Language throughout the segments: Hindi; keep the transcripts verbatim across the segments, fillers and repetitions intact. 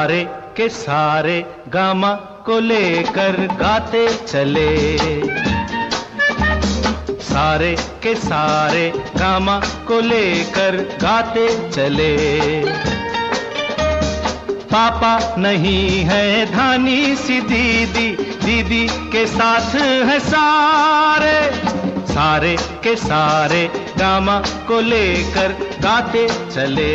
सारे के सारे गामा को लेकर गाते चले, सारे के सारे गामा को लेकर गाते चले। पापा नहीं है धानी सी दीदी, दीदी के साथ है सारे, सारे के सारे गामा को लेकर गाते चले।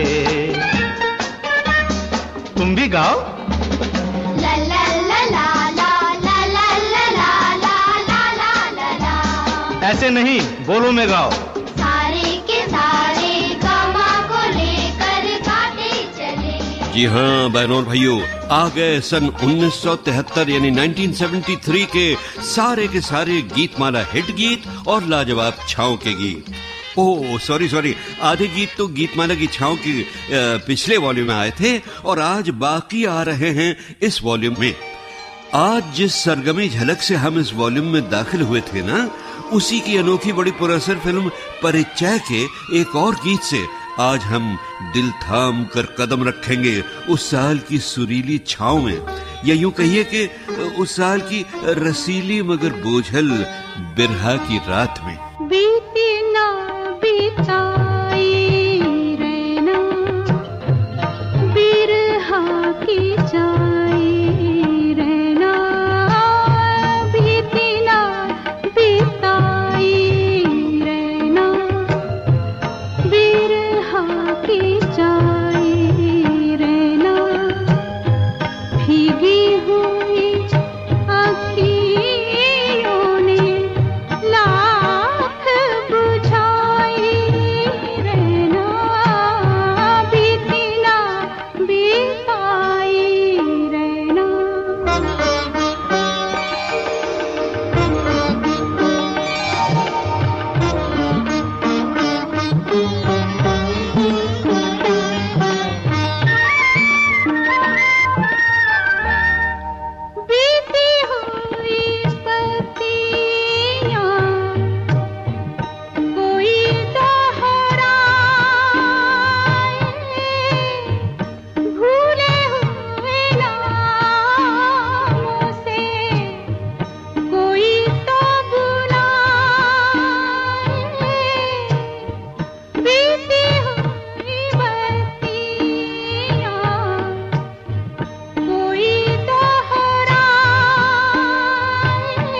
तुम भी गाओ। ला ला ला ला ला ला ला ला ला ला ला ला ला। ऐसे नहीं, बोलो में गाओ। सारे के सारे गामा को लेकर गाते चले। जी हाँ बहनों और भाइयों, आ गए सन उन्नीस सौ तिहत्तर यानी उन्नीस सौ तिहत्तर के सारे के सारे गीतमाला हिट गीत और लाजवाब छाओं के गीत। ओह सॉरी सॉरी आधे गीत तो गीतमाला की छाओं की पिछले वॉल्यूम में आए थे और आज बाकी आ रहे हैं इस वॉल्यूम में। आज जिस सरगमी झलक से हम इस वॉल्यूम में दाखिल हुए थे ना, उसी की अनोखी बड़ी पुरअसर फिल्म परिचय के एक और गीत से आज हम दिल थाम कर कदम रखेंगे उस साल की सुरीली छाओं में, या यूं कहिए कि उस साल की रसीली मगर बोझल बिरहा की रात में। बीती ना बिताई रहना बिरहा की जाई रहना, बीती ना बिताई रहना बिरहा की जाई रहना, भीगी हुई अखियों ने लाख बुझाई रहना, बीती ना बिताई रहना। बीती हुई पत्तियां कोई दोहराए, भूले हुए नामों से कोई तो बुलाए, बीती हुई बत्तियां कोई दोहराए,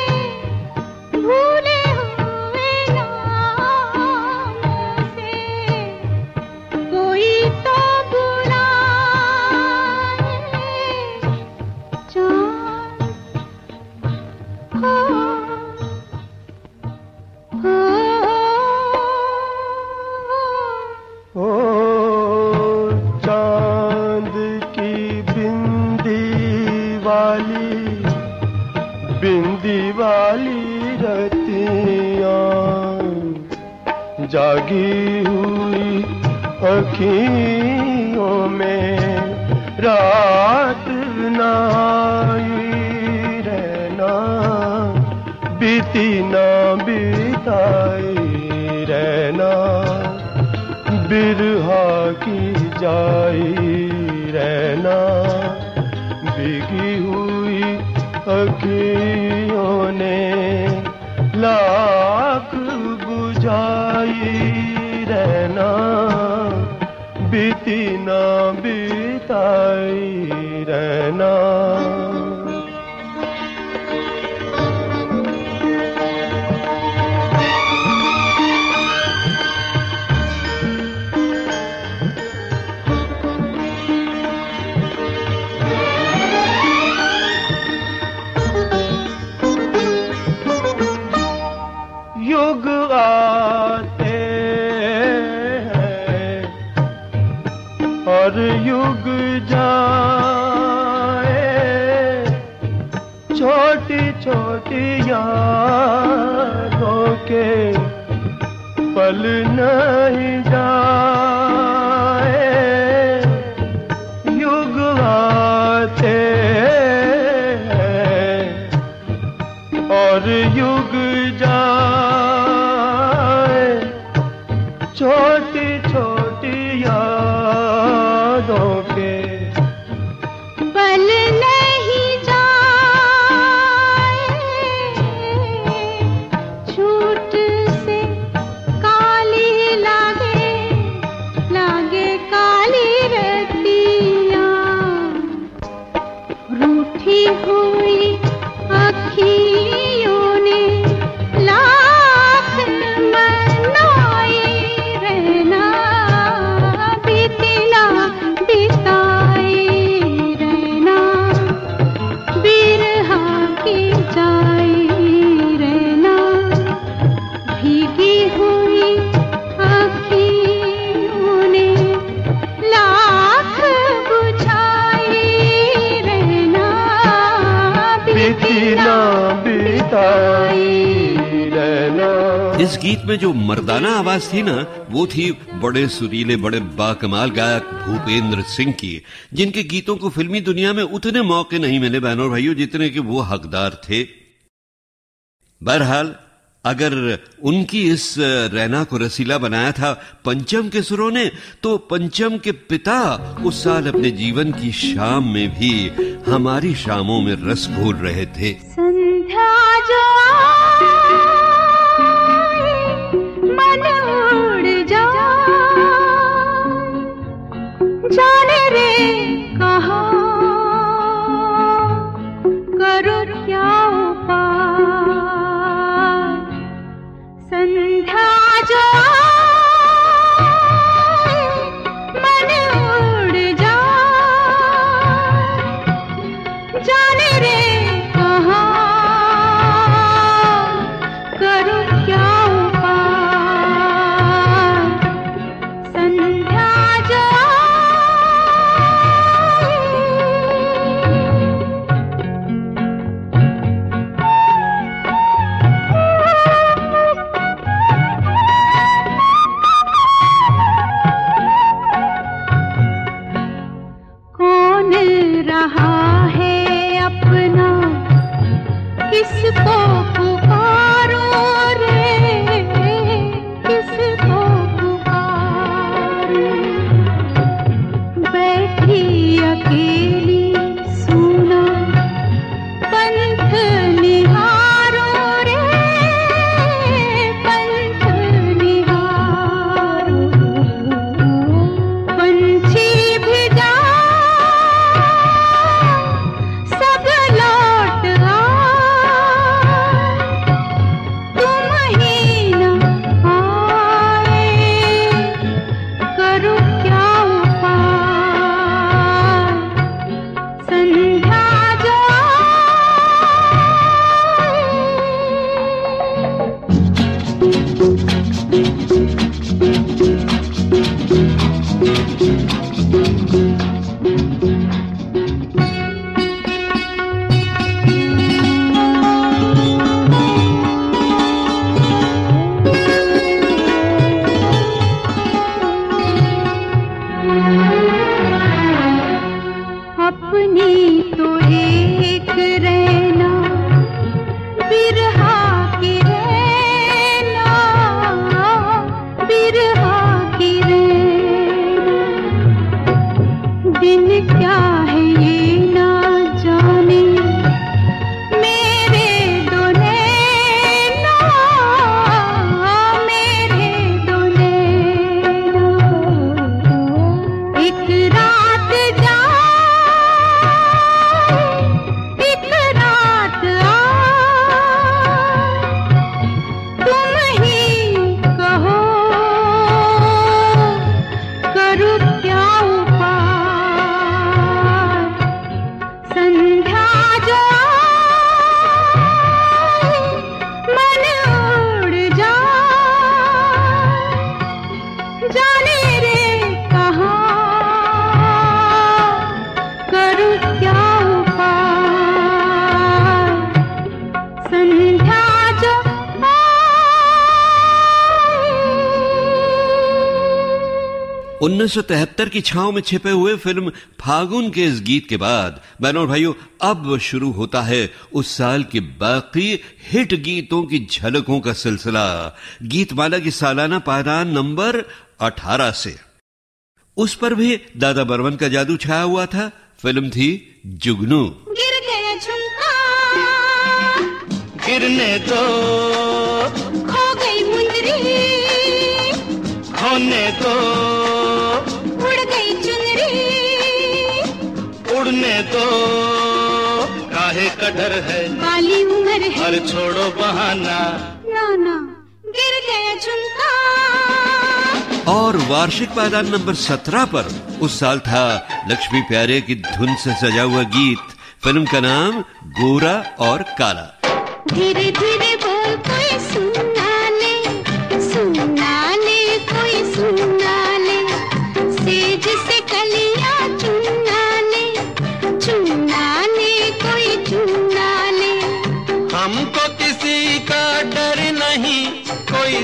भूले हुए नामों से कोई तो बुलाए, चाँद हो हो ओ चांद की बिंदी वाली, बिंदी वाली रतियां, जागी हुई अखियों में रात ना आई रहना, बीती ना बिताई रहना, बिरहा की जाई रहना, भीगी हुई अखियों ने लाख बुझाई रहना, बीती ना बिताई रहना। युग आते हैं और युग जाए, छोटी छोटी यादों के पल नहीं जाए, युग आते हैं और युग जाए, छोटी छोटी यादों के इस गीत में जो मर्दाना आवाज थी ना, वो थी बड़े सुरीले, बड़े बाकमाल गायक भूपेंद्र सिंह की, जिनके गीतों को फिल्मी दुनिया में उतने मौके नहीं मिले बहनों और भाइयों जितने कि वो हकदार थे। बहरहाल, अगर उनकी इस रैना को रसीला बनाया था पंचम के सुरों ने, तो पंचम के पिता उस साल अपने जीवन की शाम में भी हमारी शामों में रस घोल रहे थे। संध्या जो मन उड़ जा, जाने रे कहाँ करो क्या उपाय। संध्या जो मन उड़ जा, जाने रे कहाँ करो क्या उपाय। संध्या जो कौन रहा है अपना, किसको पुकारो रे, किसको पुकारो। बैठी अकेली सुना पंथ निहारो रे, पंथ निहारो। पंछी भी जा सब लौट आए, तुम ही न आए करो क्या उपाय। संध्या जो अपनी तो एक रहना, बिरहा की रहना, बिरहा की रहना। दिन क्या है ये ना जाने, मेरे दो नैना, मेरे दो नैना। एक रात जा, एक रात आ, तुम ही कहो करूँ क्या उपाय। संध्या जो मन उड़ जा, जाने रे कहाँ करूँ क्या उपाय। संध्या जो उन्नीस सौ तिहत्तर की छांव में छिपे हुए फिल्म फागुन के इस गीत के बाद बहनों और भाइयों, अब शुरू होता है उस साल के बाकी हिट गीतों की झलकों का सिलसिला। गीतमाला की सालाना पायदान नंबर अठारह से। उस पर भी दादा बर्मन का जादू छाया हुआ था। फिल्म थी जुगनू। गिर गया झुमका, गिरने दो, खो गई मुंदरी, होने दो, उड़ गई चुनरी। उड़ने दो, काहे का डर है, बाली उम्र है, हर छोड़ो बहाना। नाना गिर गया झुमका। और वार्षिक पायदान नंबर सत्रह पर उस साल था लक्ष्मी प्यारे की धुन से सजा हुआ गीत। फिल्म का नाम गोरा और काला। धीरे धीरे बोल कोई सुना ले, सुना ले कोई सुना ले, सेज से कलियां चुना ले, चुना ले कोई चुना ले। हमको किसी का डर नहीं, कोई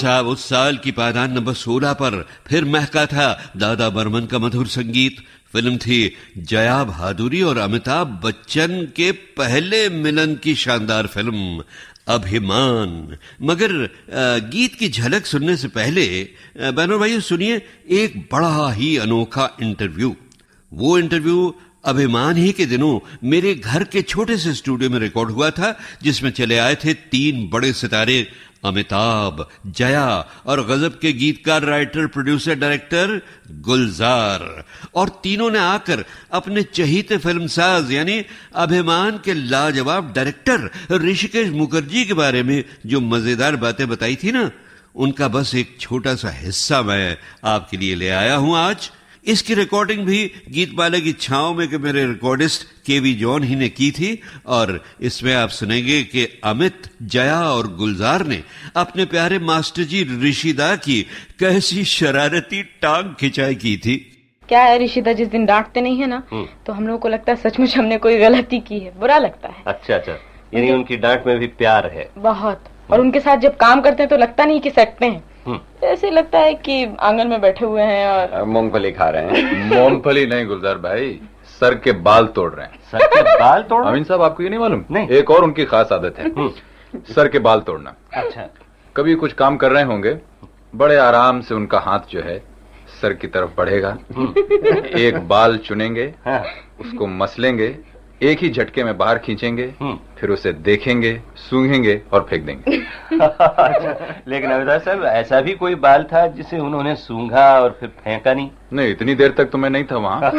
साहब, उस साल की पायदान नंबर सोलह पर फिर महका था दादा बर्मन का मधुर संगीत। फिल्म थी जया भादुरी और अमिताभ बच्चन के पहले मिलन की शानदार फिल्म अभिमान। मगर गीत की झलक सुनने से पहले बहनों भाइयों सुनिए एक बड़ा ही अनोखा इंटरव्यू। वो इंटरव्यू अभिमान ही के दिनों मेरे घर के छोटे से स्टूडियो में रिकॉर्ड हुआ था, जिसमें चले आए थे तीन बड़े सितारे अमिताभ, जया और गजब के गीतकार, राइटर, प्रोड्यूसर, डायरेक्टर गुलजार। और तीनों ने आकर अपने चहीते फिल्मसाज यानी अभिमान के लाजवाब डायरेक्टर ऋषिकेश मुखर्जी के बारे में जो मजेदार बातें बताई थी ना, उनका बस एक छोटा सा हिस्सा मैं आपके लिए ले आया हूं आज। इसकी रिकॉर्डिंग भी गीतमाला की छांव में के मेरे रिकॉर्डिस्ट केवी जॉन ही ने की थी। और इसमें आप सुनेंगे कि अमित, जया और गुलजार ने अपने प्यारे मास्टर जी ऋषिदा की कैसी शरारती टांग खिंचाई की थी। क्या है, ऋषिदा जिस दिन डांटते नहीं है ना तो हम लोगों को लगता है सचमुच हमने कोई गलती की है, बुरा लगता है। अच्छा अच्छा, यानी उनकी डांट में भी प्यार है बहुत। और उनके साथ जब काम करते हैं तो लगता नहीं कि सटते हैं, ऐसे लगता है कि आंगन में बैठे हुए हैं और मूंगफली खा रहे हैं। मूंगफली नहीं गुलजार भाई, सर के बाल तोड़ रहे हैं। सर के बाल तोड़? अमीन साहब आपको ये नहीं मालूम? नहीं। एक और उनकी खास आदत है, सर के बाल तोड़ना। अच्छा। कभी कुछ काम कर रहे होंगे, बड़े आराम से उनका हाथ जो है सर की तरफ बढ़ेगा, एक बाल चुनेंगे, उसको मसलेंगे, एक ही झटके में बाहर खींचेंगे, फिर उसे देखेंगे, सूंघेंगे और फेंक देंगे। लेकिन अमिताभ साहब, ऐसा भी कोई बाल था जिसे उन्होंने सूंघा और फिर फेंका नहीं? नहीं, इतनी देर तक तो मैं नहीं था वहाँ।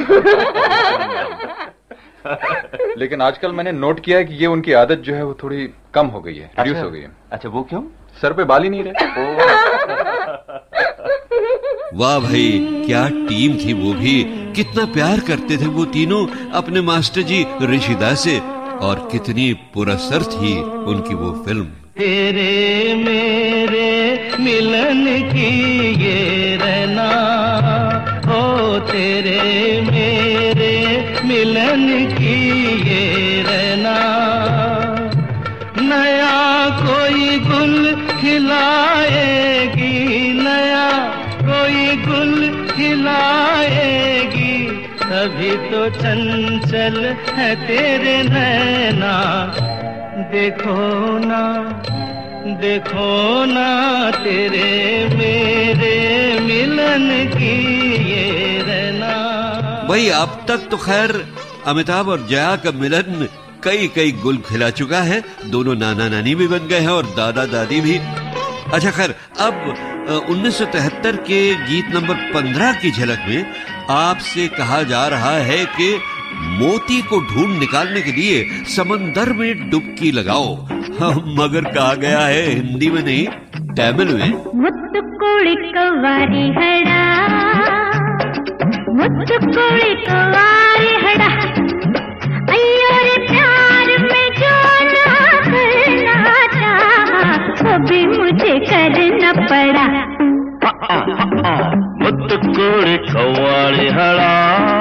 लेकिन आजकल मैंने नोट किया है कि ये उनकी आदत जो है वो थोड़ी कम हो गई है, रिड्यूस अच्छा, हो गई है। अच्छा, वो क्यों? सर पे बाल ही नहीं रहे। वाह भाई, क्या टीम थी वो भी। कितना प्यार करते थे वो तीनों अपने मास्टर जी ऋषिदा से, और कितनी पुरअसर थी उनकी वो फिल्म। तेरे मेरे मिलन की ये रहना, ओ तेरे मेरे मिलन की ये रहना, नया कोई गुल खिलाएगी, नया कोई गुल खिलाएगी, तभी तो चंचल है तेरे नैना, देखो ना देखो ना तेरे मेरे मिलन की ये रहना। भाई अब तक तो खैर अमिताभ और जया का मिलन कई कई गुल खिला चुका है, दोनों नाना नानी भी बन गए हैं और दादा दादी भी। अच्छा खैर, अब उन्नीस सौ तिहत्तर के गीत नंबर पंद्रह की झलक में आपसे कहा जा रहा है कि मोती को ढूंढ निकालने के लिए समंदर में डुबकी लगाओ। मगर कहा गया है हिंदी में नहीं, तमिल में। मुत्तुकुड़ी कवारी हड़ा, मुत्तुकुड़ी कवारी हड़ा, अय्यो रे प्यार में जो ना करना चाहा वो भी मुझे करना पड़ा। मुत्तुकुड़ी कवारी हड़ा,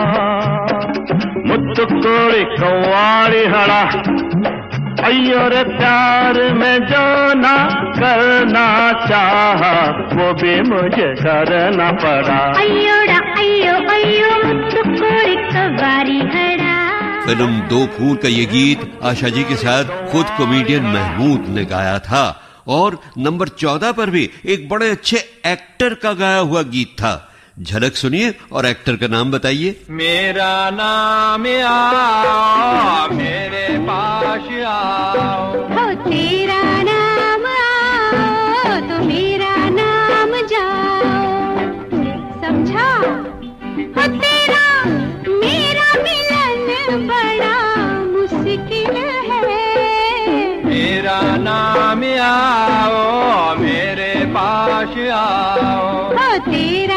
मुत्तुकुड़ी कवारी हड़ा, अय्यो रे प्यार में जो ना करना चाहा वो भी मुझे करना पड़ा। अय्योड़ा अय्यो अय्यो मुत्तुकुड़ी कवारी हड़ा। फिल्म दो फूल का ये गीत आशा जी के साथ खुद कॉमेडियन महमूद ने गाया था, और नंबर चौदह पर भी एक बड़े अच्छे एक्टर का गाया हुआ गीत था। झलक सुनिए और एक्टर का नाम बताइए। मेरा नाम आओ, मेरे पास आओ, हो तेरा नाम आओ तो मेरा नाम जाओ, समझा? हो तेरा मेरा मिलन बड़ा मुश्किल है। मेरा नाम आओ, मेरे पास आओ, हो तेरा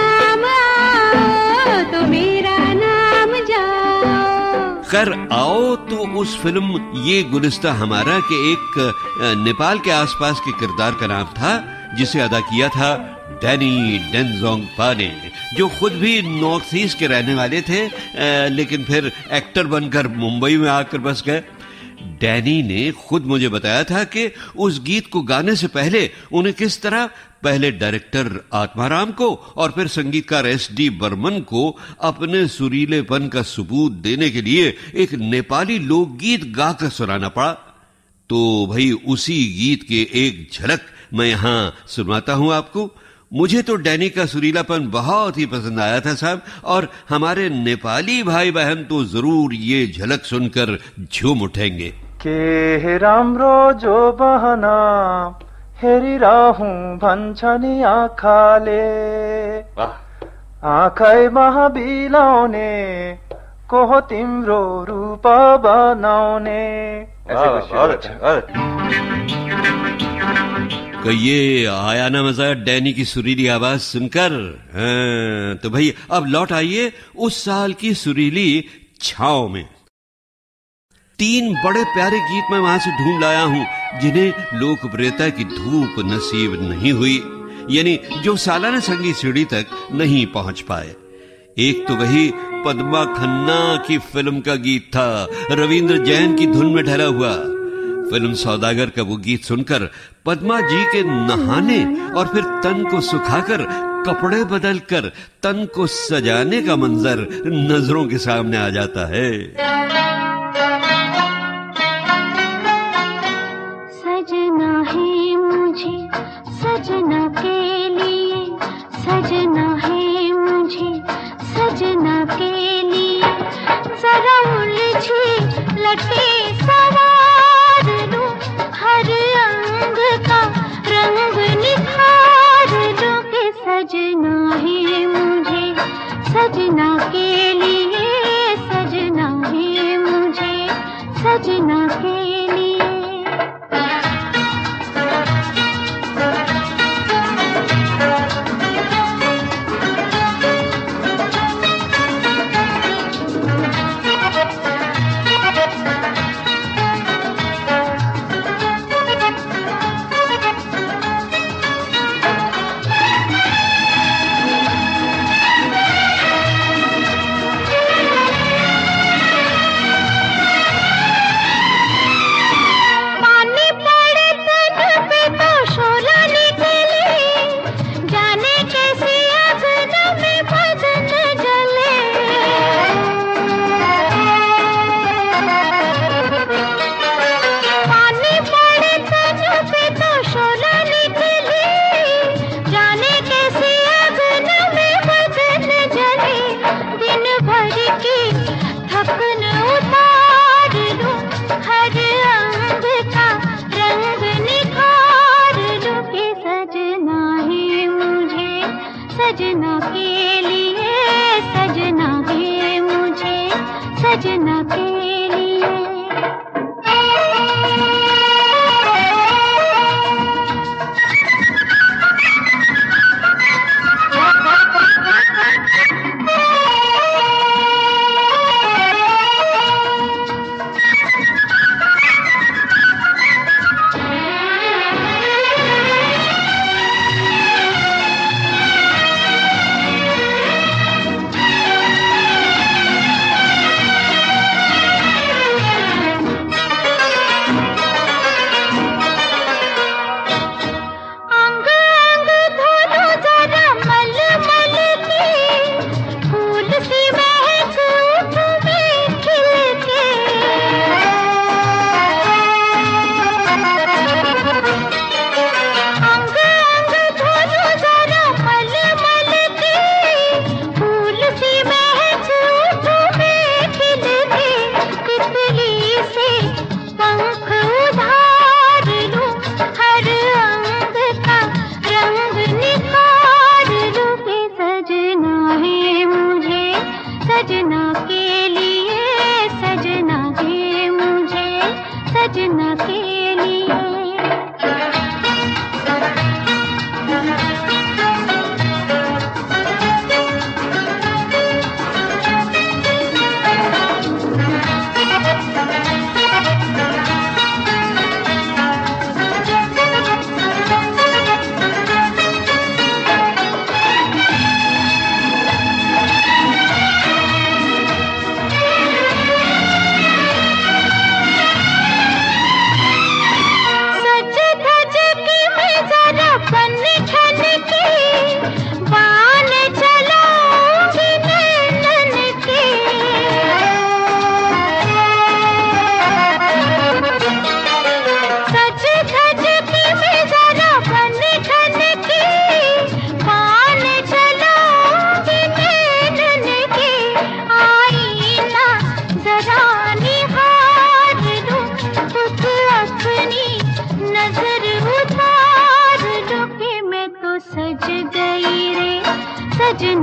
खैर आओ तो उस फिल्म ये गुलिस्ता हमारा के एक नेपाल के आसपास के किरदार का नाम था, जिसे अदा किया था डैनी डेंजोंगपा ने, जो खुद भी नॉर्थ ईस्ट के रहने वाले थे, लेकिन फिर एक्टर बनकर मुंबई में आकर बस गए। डैनी ने खुद मुझे बताया था कि उस गीत को गाने से पहले उन्हें किस तरह पहले डायरेक्टर आत्माराम को और फिर संगीतकार एस डी बर्मन को अपने सुरीलेपन का सबूत देने के लिए एक नेपाली लोकगीत गाकर सुनाना पड़ा। तो भाई उसी गीत के एक झलक मैं यहां सुनाता हूं आपको। मुझे तो डैनी का सुरीलापन बहुत ही पसंद आया था साहब, और हमारे नेपाली भाई बहन तो जरूर ये झलक सुनकर झूम उठेंगे। के राम्रो जो बहना हेरिरहूं भन्छ नि आँखाले, आँखै महाबिलाउने को हो तिम्रो रूप बनाउने। ये आया ना मजा डैनी की सुरीली आवाज सुनकर। हाँ, तो भाई अब लौट आइए उस साल की सुरीली छाओ में। तीन बड़े प्यारे गीत मैं वहां से ढूंढ लाया हूं जिन्हें लोकप्रियता की धूप नसीब नहीं हुई, यानी जो सालाना संगीत सीढ़ी तक नहीं पहुंच पाए। एक तो वही पद्मा खन्ना की फिल्म का गीत था, रविंद्र जैन की धुन में ढला हुआ। फिल्म सौदागर का वो गीत सुनकर पद्मा जी के नहाने और फिर तन को सुखाकर कपड़े बदलकर तन को सजाने का मंजर नजरों के सामने आ जाता है। सजना है मुझे सजना के लिए, सजना है मुझे सजना के लिए, जरा उलझी लटे सवार लूं, हर अंग का रंग निखार लूं के सजना है मुझे सजना के लिए, सजना है मुझे सजना के लिए। सजना के लिए, सजना है मुझे सजना के लिए।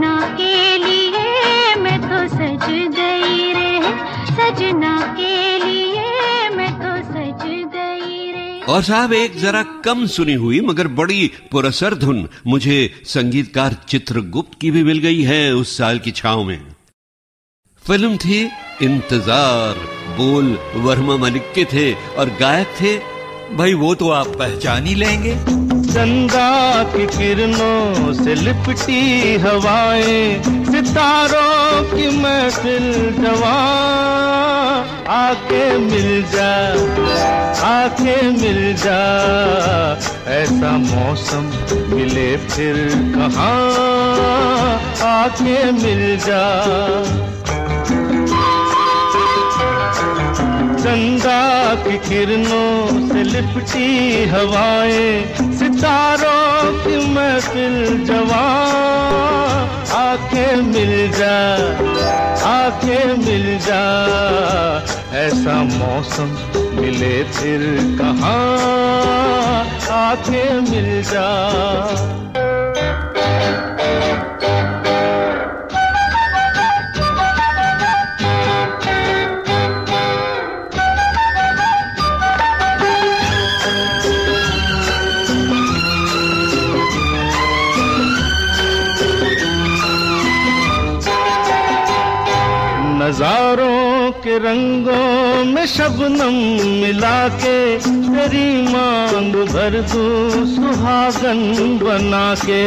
सजना के लिए मैं तो सज गई रे, सजना के लिए मैं तो सज गई रे। और साहब एक जरा कम सुनी हुई मगर बड़ी पुरअसर धुन मुझे संगीतकार चित्रगुप्त की भी मिल गई है उस साल की छाव में। फिल्म थी इंतजार, बोल वर्मा मलिक के थे और गायक थे, भाई वो तो आप पहचान ही लेंगे। चंदा की किरणों से लिपटी हवाएं, सितारों की महफिल जवां, आके मिल जा, आके मिल जा, ऐसा मौसम मिले फिर कहाँ, आके मिल जा। चंदा की किरणों से लिपटी हवाएं, सितारों की महफिल जवां, आके मिल जा, आके मिल जा, ऐसा मौसम मिले फिर कहाँ, आके मिल जा। नजारों के रंगों में शबनम मिला के, तेरी मांग भर दूं सुहागन बना के।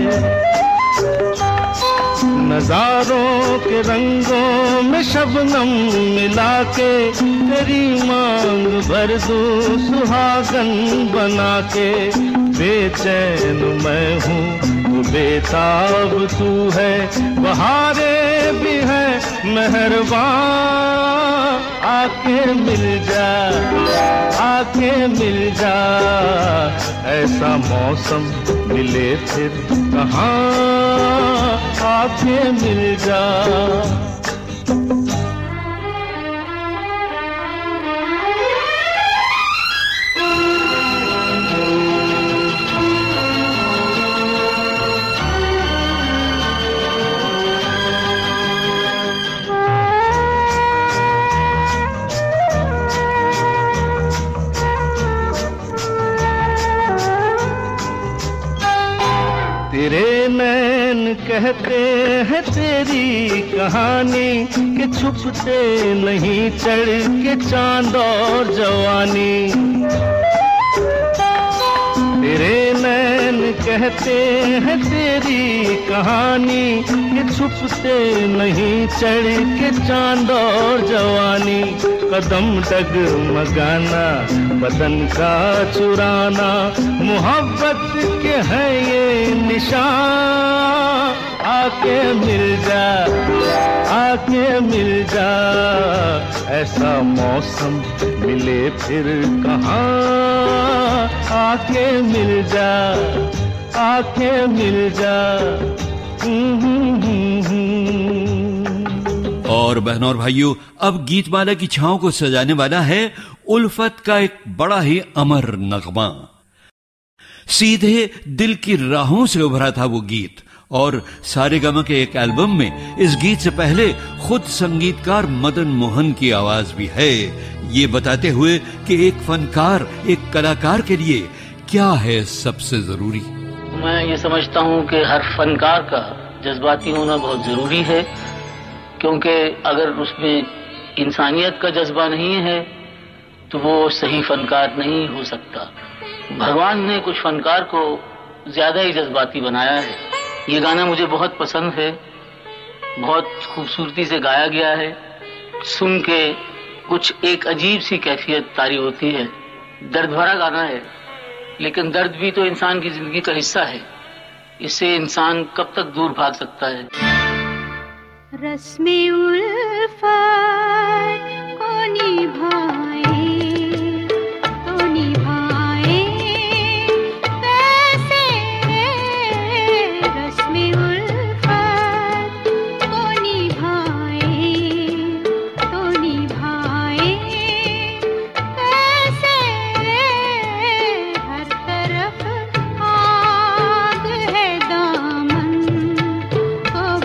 नजारों के रंगों में शबनम मिला के, तेरी मांग भर दूं सुहागन बना के। बेचैन मैं हूँ तो बेताब तू है, बहारें भी है मेहरबान, आके मिल जा, आके मिल जा, ऐसा मौसम मिले फिर कहाँ, आके मिल जा। तेरे नैन कहते हैं तेरी कहानी, कि छुपते नहीं चढ़ के चांद और जवानी। तेरे नैन कहते हैं तेरी कहानी, कि छुपते नहीं चढ़ के चांद और जवानी। कदम डगमगाना, बदन का चुराना, मोहब्बत के है ये निशान, आके मिल जा, आके मिल जा, ऐसा मौसम मिले फिर कहाँ, आके मिल जा, आके मिल जा। और बहनों और भाइयों, अब गीतमाला की छांव को सजाने वाला है उल्फत का एक बड़ा ही अमर नगमा। सीधे दिल की राहों से उभरा था वो गीत, और सारेगामा के एक एल्बम में इस गीत से पहले खुद संगीतकार मदन मोहन की आवाज भी है, ये बताते हुए कि एक फनकार, एक कलाकार के लिए क्या है सबसे जरूरी। मैं ये समझता हूँ कि हर फनकार का जज्बाती होना बहुत जरूरी है, क्योंकि अगर उसमें इंसानियत का जज्बा नहीं है तो वो सही फनकार नहीं हो सकता। भगवान ने कुछ फनकार को ज्यादा ही जज्बाती बनाया है। ये गाना मुझे बहुत पसंद है, बहुत खूबसूरती से गाया गया है, सुन के कुछ एक अजीब सी कैफियत तारी होती है। दर्द भरा गाना है, लेकिन दर्द भी तो इंसान की जिंदगी का हिस्सा है, इससे इंसान कब तक दूर भाग सकता है। रस्मे उल्फत को निभाए तो निभाए कैसे, रस्मे उल्फत को निभाए तो निभाए कैसे, हर तरफ आग है दामन को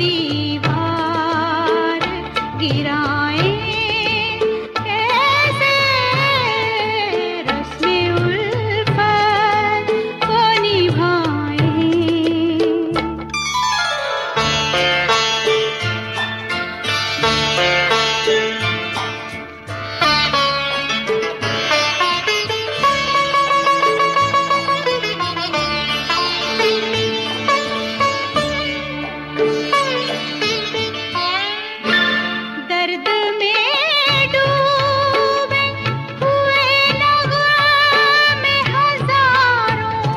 दीवार गिराए कैसे रस्मे उल्फत को निभाए। दर्द में डूबे हुए नगमे हजारों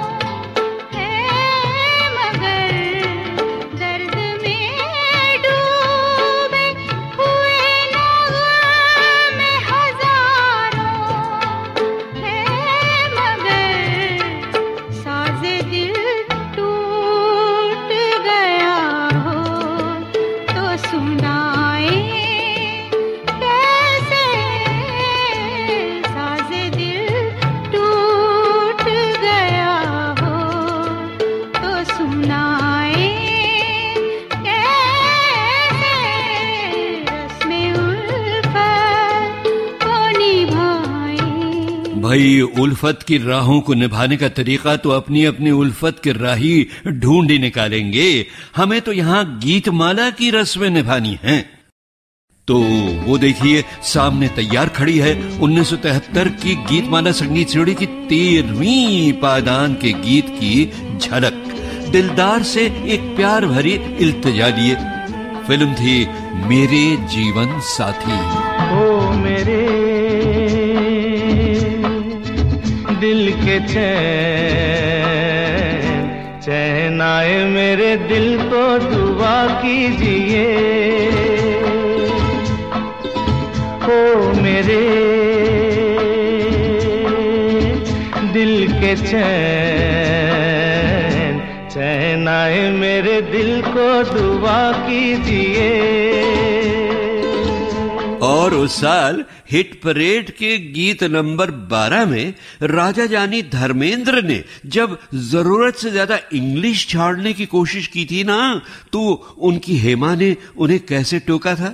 हैं, मगर दर्द में डूबे हुए नगमे हजारों हैं, मगर साज़े दिल टूट गया हो तो सुनाए कैसे, साज़े दिल टूट गया हो तो सुनाए कैसे रस्मे उल्फत को निभाए। भाई, उल्फत की राहों को निभाने का तरीका तो अपनी अपनी उल्फत के राही ढूंढ ही निकालेंगे। हमें तो यहाँ गीतमाला की रस्में निभानी हैं। तो वो देखिए, सामने तैयार खड़ी है उन्नीस सौ तिहत्तर की गीतमाला संगीत सीढ़ी की तेरहवीं पायदान के गीत की झलक। दिलदार से एक प्यार भरी इल्तिजा लिए। फिल्म थी मेरे जीवन साथी। ओ मेरे दिल के चैन चैन आए मेरे दिल को दुआ कीजिए। ओ मेरे दिल के चैन चैन आए मेरे दिल को दुआ कीजिए। और उस साल हिट परेड के गीत नंबर बारह में राजा जानी धर्मेंद्र ने जब जरूरत से ज्यादा इंग्लिश छाड़ने की कोशिश की थी ना, तो उनकी हेमा ने उन्हें कैसे टोका था।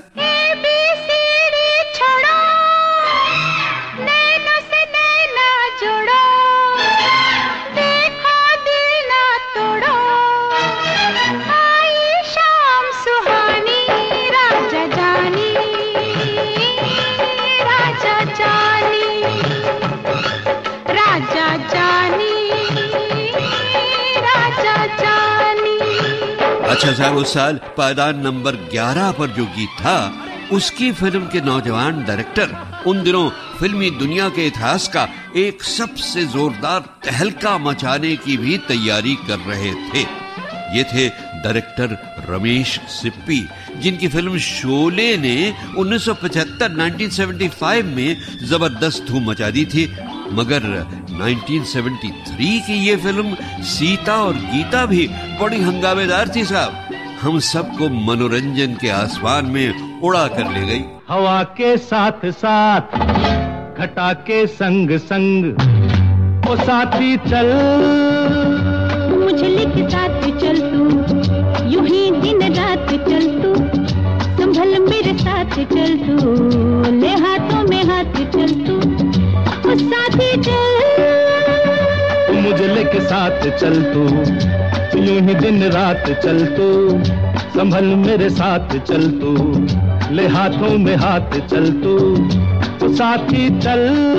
अच्छा साहब, उस साल पायदान नंबर ग्यारह पर जो गीत था, उसकी फिल्म के नौजवान डायरेक्टर उन दिनों फिल्मी दुनिया के इतिहास का एक सबसे जोरदार तहलका मचाने की भी तैयारी कर रहे थे। ये थे डायरेक्टर रमेश सिप्पी, जिनकी फिल्म शोले ने उन्नीस सौ पचहत्तर उन्नीस सौ पचहत्तर में जबरदस्त धूम मचा दी थी। मगर उन्नीस सौ तिहत्तर की ये फिल्म सीता और गीता भी बड़ी हंगामेदार थी साहब। हम सबको मनोरंजन के आसमान में उड़ा कर ले गई। हवा के साथ साथ घटा के संग संग ओ साथी चल, मुझे लिख साथ चल तू, यूं ही दिन रात चल तू, संभल मेरे साथ चल तू, ले हाथों में हाथ चल तू, ओ साथी चल, मुझे लेके साथ चल तू, यूं ही दिन रात चल तू, संभल मेरे साथ चल तू, ले हाथों में हाथ चल तू, तो साथी चल।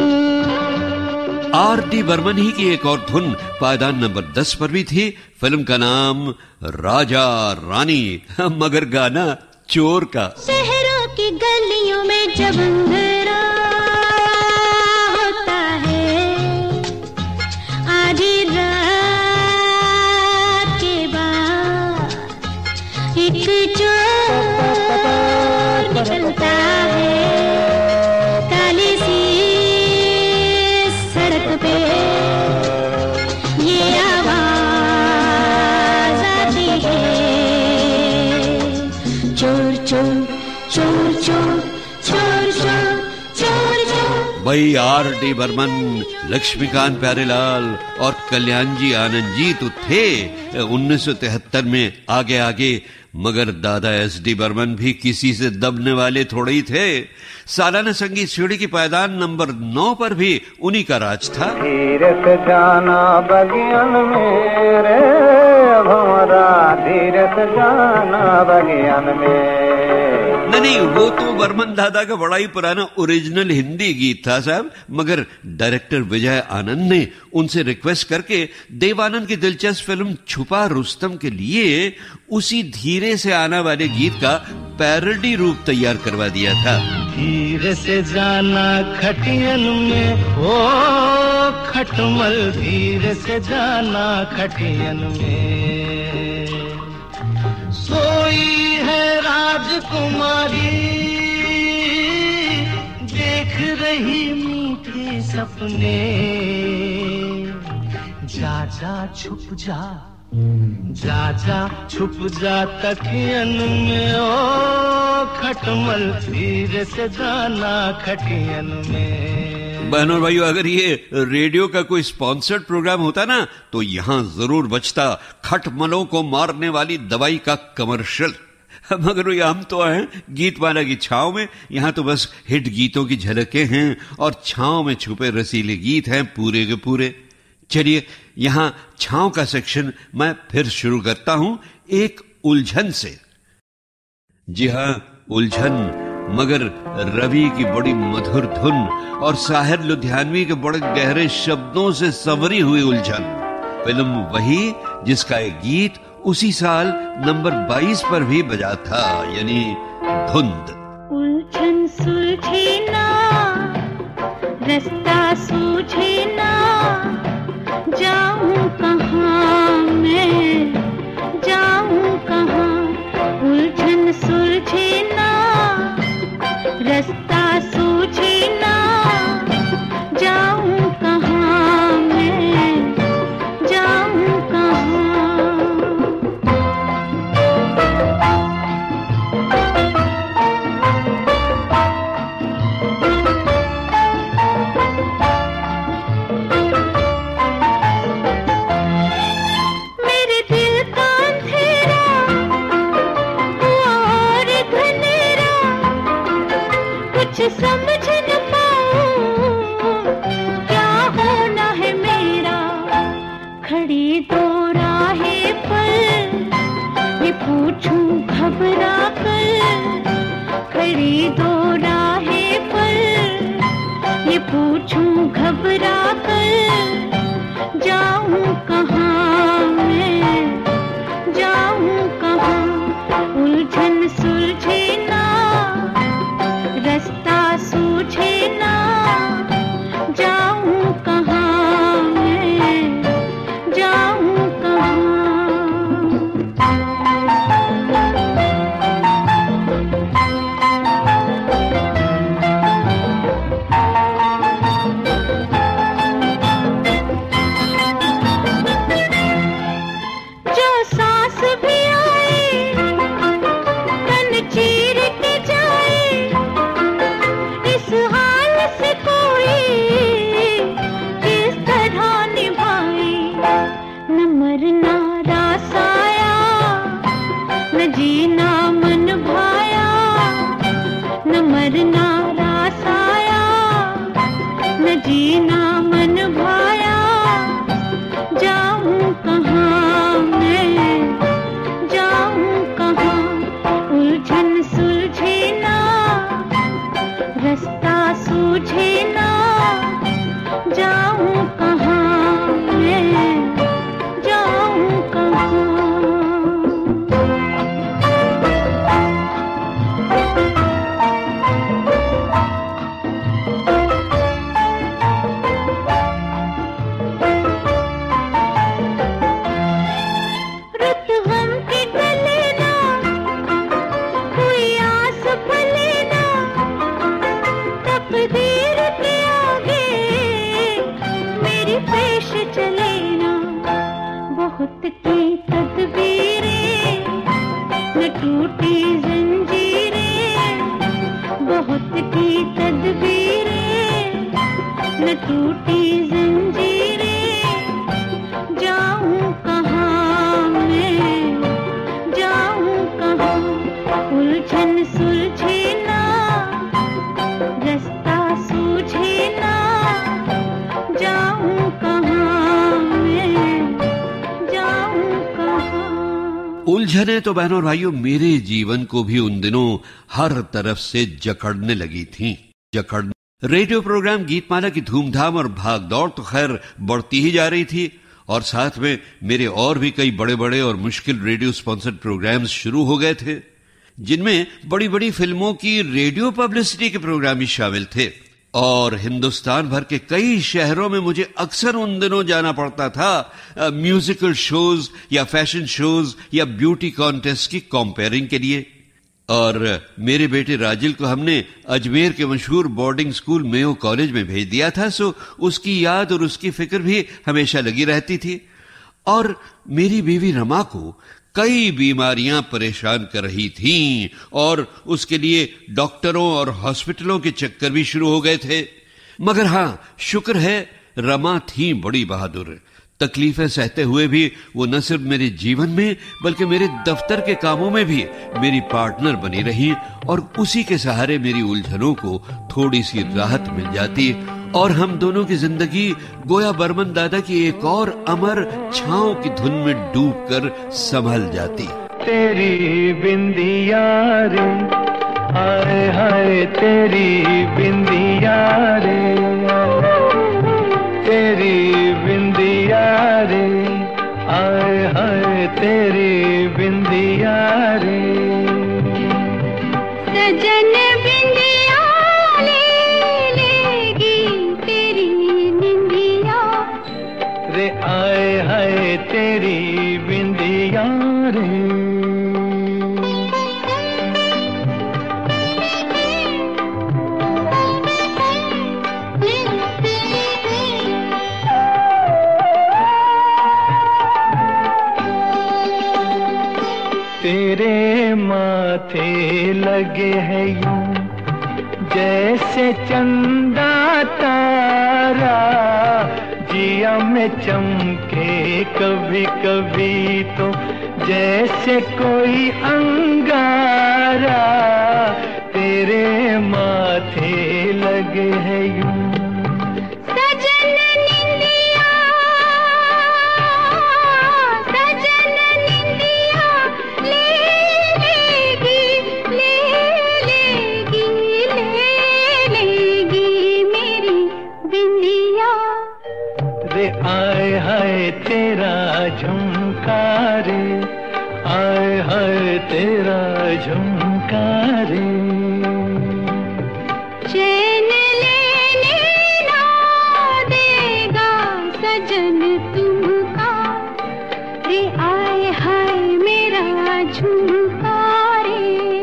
आर डी बर्मन ही की एक और धुन पायदान नंबर दस पर भी थी। फिल्म का नाम राजा रानी, मगर गाना चोर का। शहरों की गलियों में जब अंधेरा होता है, आधी रात के बाद एक चोर निकलता है, काली सी सड़क पे ये आवाज आती है, चोर चोर चोर चोर चोर चोर चोर चोर। भाई आर डी बर्मन, लक्ष्मीकांत प्यारेलाल और कल्याण जी आनंद जी तो थे उन्नीस सौ तिहत्तर में आगे आगे, मगर दादा एस डी बर्मन भी किसी से दबने वाले थोड़े ही थे। सालाना संगीत सीढ़ी की पायदान नंबर नौ पर भी उन्हीं का राज था। धीरे से जाना बगियन मेरे भंवरा, धीरे से जाना बगियन में। नहीं नहीं, वो तो बर्मन दादा का बड़ा ही पुराना ओरिजिनल हिंदी गीत था साहब, मगर डायरेक्टर विजय आनंद ने उनसे रिक्वेस्ट करके देवानंद की दिलचस्प फिल्म छुपा रुस्तम के लिए उसी धीरे से आना वाले गीत का पैरोडी रूप तैयार करवा दिया था। धीरे से जाना खटियन में ओ खटमल, धीरे से जाना खटियन में। सोई है राजकुमारी, देख रही मीठे सपने। जा जा छुप जा, जा जा छुप जा तकियन में ओ खटमल, धीरे से जाना खटियन में। बहनों और भाइयों, अगर ये रेडियो का कोई स्पॉन्सर्ड प्रोग्राम होता ना तो यहां जरूर बचता खटमलों को मारने वाली दवाई का कमर्शियल। मगर ये हम तो हैं गीतमाला की छाव में, यहां तो बस हिट गीतों की झलकें हैं और छाव में छुपे रसीले गीत हैं पूरे के पूरे। चलिए यहां छाव का सेक्शन मैं फिर शुरू करता हूं एक उलझन से। जी हां, उलझन, मगर रवि की बड़ी मधुर धुन और साहिर लुधियानवी के बड़े गहरे शब्दों से संवरी हुई उलझन। फिल्म वही जिसका एक गीत उसी साल नंबर बाईस पर भी बजा था, यानी धुंध। उलझन सुलझे ना, रास्ता सूझे ना, जाऊं कहाँ मैं, जाऊं कहाँ। उलझन सुलझे ना, रास्ता सूझे ना, जाऊं कहाँ मैं, जाऊं कहाँ। मेरे दिल का अंधेरा और घनेरा, कुछ समझ न पाऊं क्या होना है मेरा। खड़ी दो राहें पर ये पूछूं घबरा कर, खड़ी दो राहें पर ये पूछूं घबरा कर, जाऊं कहाँ मैं, जाऊं कहाँ। उलझन सुलझे ना, रास्ता सूझे ना, जाऊं कहाँ मैं, जाऊं कहाँ। जो सांस भी आए, तन चीर के जाए, इस हाल से कोई किस तरह निभाए। न मरना रास आया, न जीना मन भाया, न मरना रास आया, न जीना मन भाया, जाऊं कहाँ मैं, जाऊं कहाँ। उलझन सुलझे ना, रास्ता सूझे ना, जाऊं कहाँ मैं, जाऊं कहाँ। रुत गम के गले ना, कोई आस फले ना, तकदीर के आगे मेरी पेश चले ना। बहुत की तदबीरें, न टूटी जंजीरें, बहुत की तदबीरें, न टूटी जंजीरें, जाऊं कहाँ मैं, जाऊं कहाँ, उलझन सुलझे ना, रास्ता सूझे ना, जाऊं कहाँ मैं, जाऊं कहाँ। उलझने तो बहनों और भाइयों मेरे जीवन को भी उन दिनों हर तरफ से जकड़ने लगी थीं। जकड़ रेडियो प्रोग्राम गीतमाला की धूमधाम और भागदौड़ तो खैर बढ़ती ही जा रही थी, और साथ में मेरे और भी कई बड़े बड़े और मुश्किल रेडियो स्पॉन्सर्ड प्रोग्राम्स शुरू हो गए थे, जिनमें बड़ी बड़ी फिल्मों की रेडियो पब्लिसिटी के प्रोग्राम भी शामिल थे। और हिंदुस्तान भर के कई शहरों में मुझे अक्सर उन दिनों जाना पड़ता था म्यूजिकल शोज या फैशन शोज या ब्यूटी कॉन्टेस्ट की कंपेयरिंग के लिए। और मेरे बेटे राजिल को हमने अजमेर के मशहूर बोर्डिंग स्कूल मेयो कॉलेज में भेज दिया था, सो उसकी याद और उसकी फिक्र भी हमेशा लगी रहती थी। और मेरी बीवी रमा को कई बीमारियां परेशान कर रही थीं और उसके लिए डॉक्टरों और हॉस्पिटलों के चक्कर भी शुरू हो गए थे। मगर हां, शुक्र है रमा थी बड़ी बहादुर। तकलीफें सहते हुए भी वो न सिर्फ मेरे जीवन में बल्कि मेरे दफ्तर के कामों में भी मेरी पार्टनर बनी रही, और उसी के सहारे मेरी उलझनों को थोड़ी सी राहत मिल जाती और हम दोनों की जिंदगी गोया बर्मन दादा की एक और अमर छांव की धुन में डूबकर संभल जाती। तेरी बिंदिया रे, हाय हाय तेरी बिंदिया रे, तेरी बिंदिया रे, हाय हाय तेरी बिंदिया रे। सजन बिंदिया ले लेगी तेरी निंदिया रे, आए हाय तेरी बिंदिया रे। तेरे माथे लगे हैं यूं जैसे चंदा तारा, जिया में चमके कभी कभी तो जैसे कोई अंगारा। तेरे माथे लगे हैं यूं आए हाय तेरा झुमका रे, आए हाय तेरा झुमका रे। चैन लेने ना देगा सजन तुमका रे, आए हाय मेरा झुमका रे।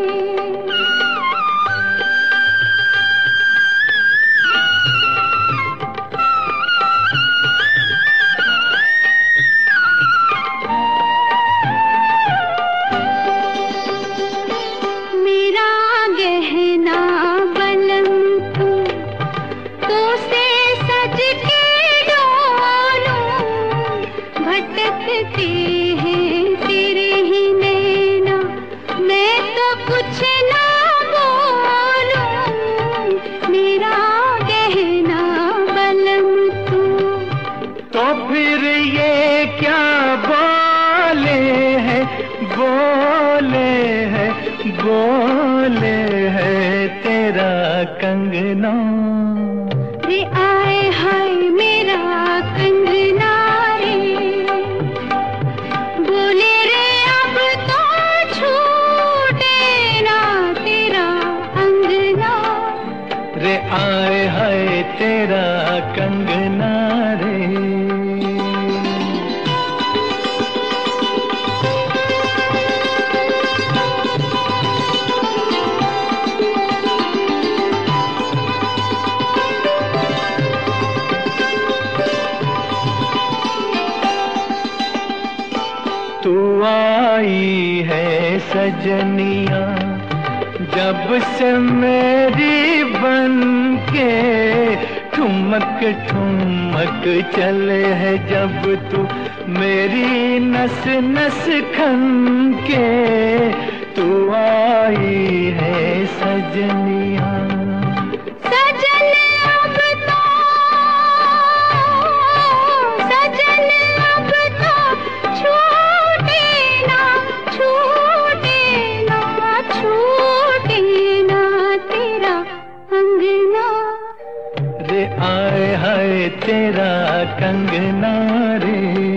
बोले है तेरा कंगना रे, आए हाय मेरा कंगना रे। बोले रे अब तो छूटे ना तेरा अंगना रे, आए हाय तेरा कंगना रे। तू आई है सजनिया जब से मेरी बन के, तू ठुमक ठुमक चले है जब तू मेरी नस नस खन के, तू आई है सजनिया। सजन अब तो, सजन अब तो छूटे ना, छूटे ना, छूटे ना तेरा अंगना। रे आए हाय तेरा कंगना रे,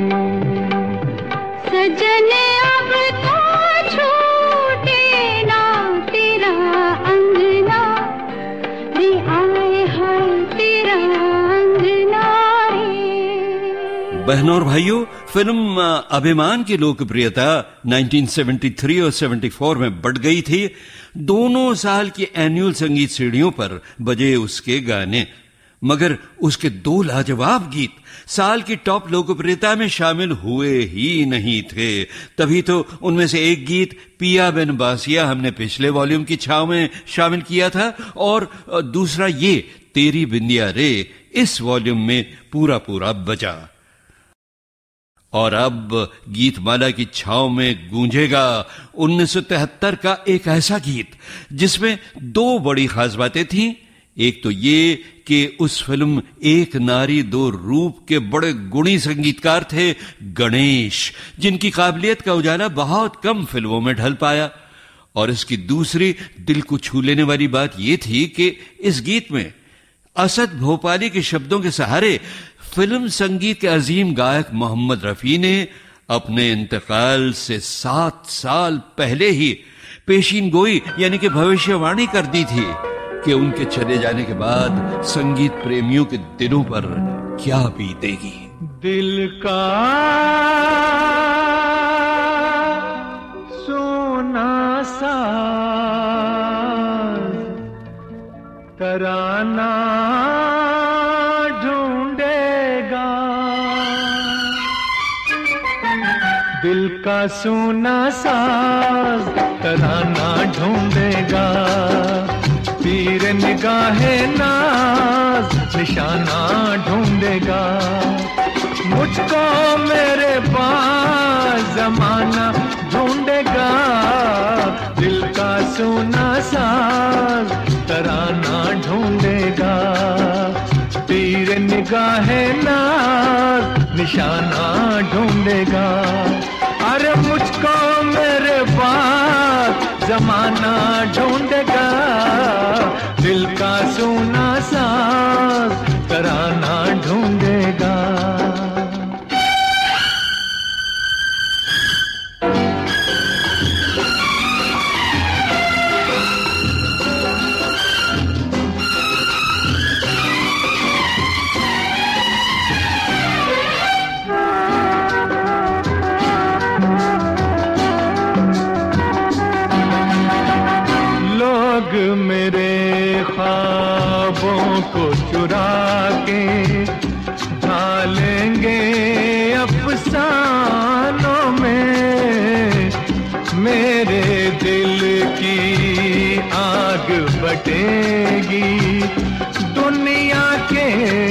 सजन अब तो छूटे ना तेरा अंगना, रे आए हाय तेरा अंगना रे। बहनों और भाइयों, फिल्म अभिमान की लोकप्रियता उन्नीस सौ तिहत्तर और चौहत्तर में बढ़ गई थी। दोनों साल की एनुअल संगीत सीढ़ियों पर बजे उसके गाने, मगर उसके दो लाजवाब गीत साल की टॉप लोकप्रियता में शामिल हुए ही नहीं थे। तभी तो उनमें से एक गीत पिया बिन बासिया हमने पिछले वॉल्यूम की छाव में शामिल किया था, और दूसरा ये तेरी बिंदिया रे इस वॉल्यूम में पूरा पूरा बजा। और अब गीतमाला की छाव में गूंजेगा उन्नीस सौ तिहत्तर का एक ऐसा गीत जिसमें दो बड़ी खास बातें थीं। एक तो ये कि उस फिल्म एक नारी दो रूप के बड़े गुणी संगीतकार थे गणेश, जिनकी काबिलियत का उजाला बहुत कम फिल्मों में ढल पाया। और इसकी दूसरी दिल को छू लेने वाली बात यह थी कि इस गीत में असद भोपाली के शब्दों के सहारे फिल्म संगीत के अजीम गायक मोहम्मद रफी ने अपने इंतकाल से सात साल पहले ही पेशीन गोई यानी कि भविष्यवाणी कर दी थी कि उनके चले जाने के बाद संगीत प्रेमियों के दिलों पर क्या बीतेगी। दिल का सोना सा तराना ढूंढेगा, दिल का सोना सा तराना ढूंढेगा, तीर निगाहे नाज निशाना ढूंढेगा, मुझको मेरे पास जमाना ढूंढेगा, दिल का सोना साज तराना ढूंढेगा, तीर निगाहे नाज निशाना ढूंढेगा। अरे मुझको मेरे पास जमाना ढूंढेगा, दिल का सोना साज तराना ढूंढेगा। मेरे ख्वाबों को चुरा के ढालेंगे अफसानों में, मेरे दिल की आग बटेगी दुनिया के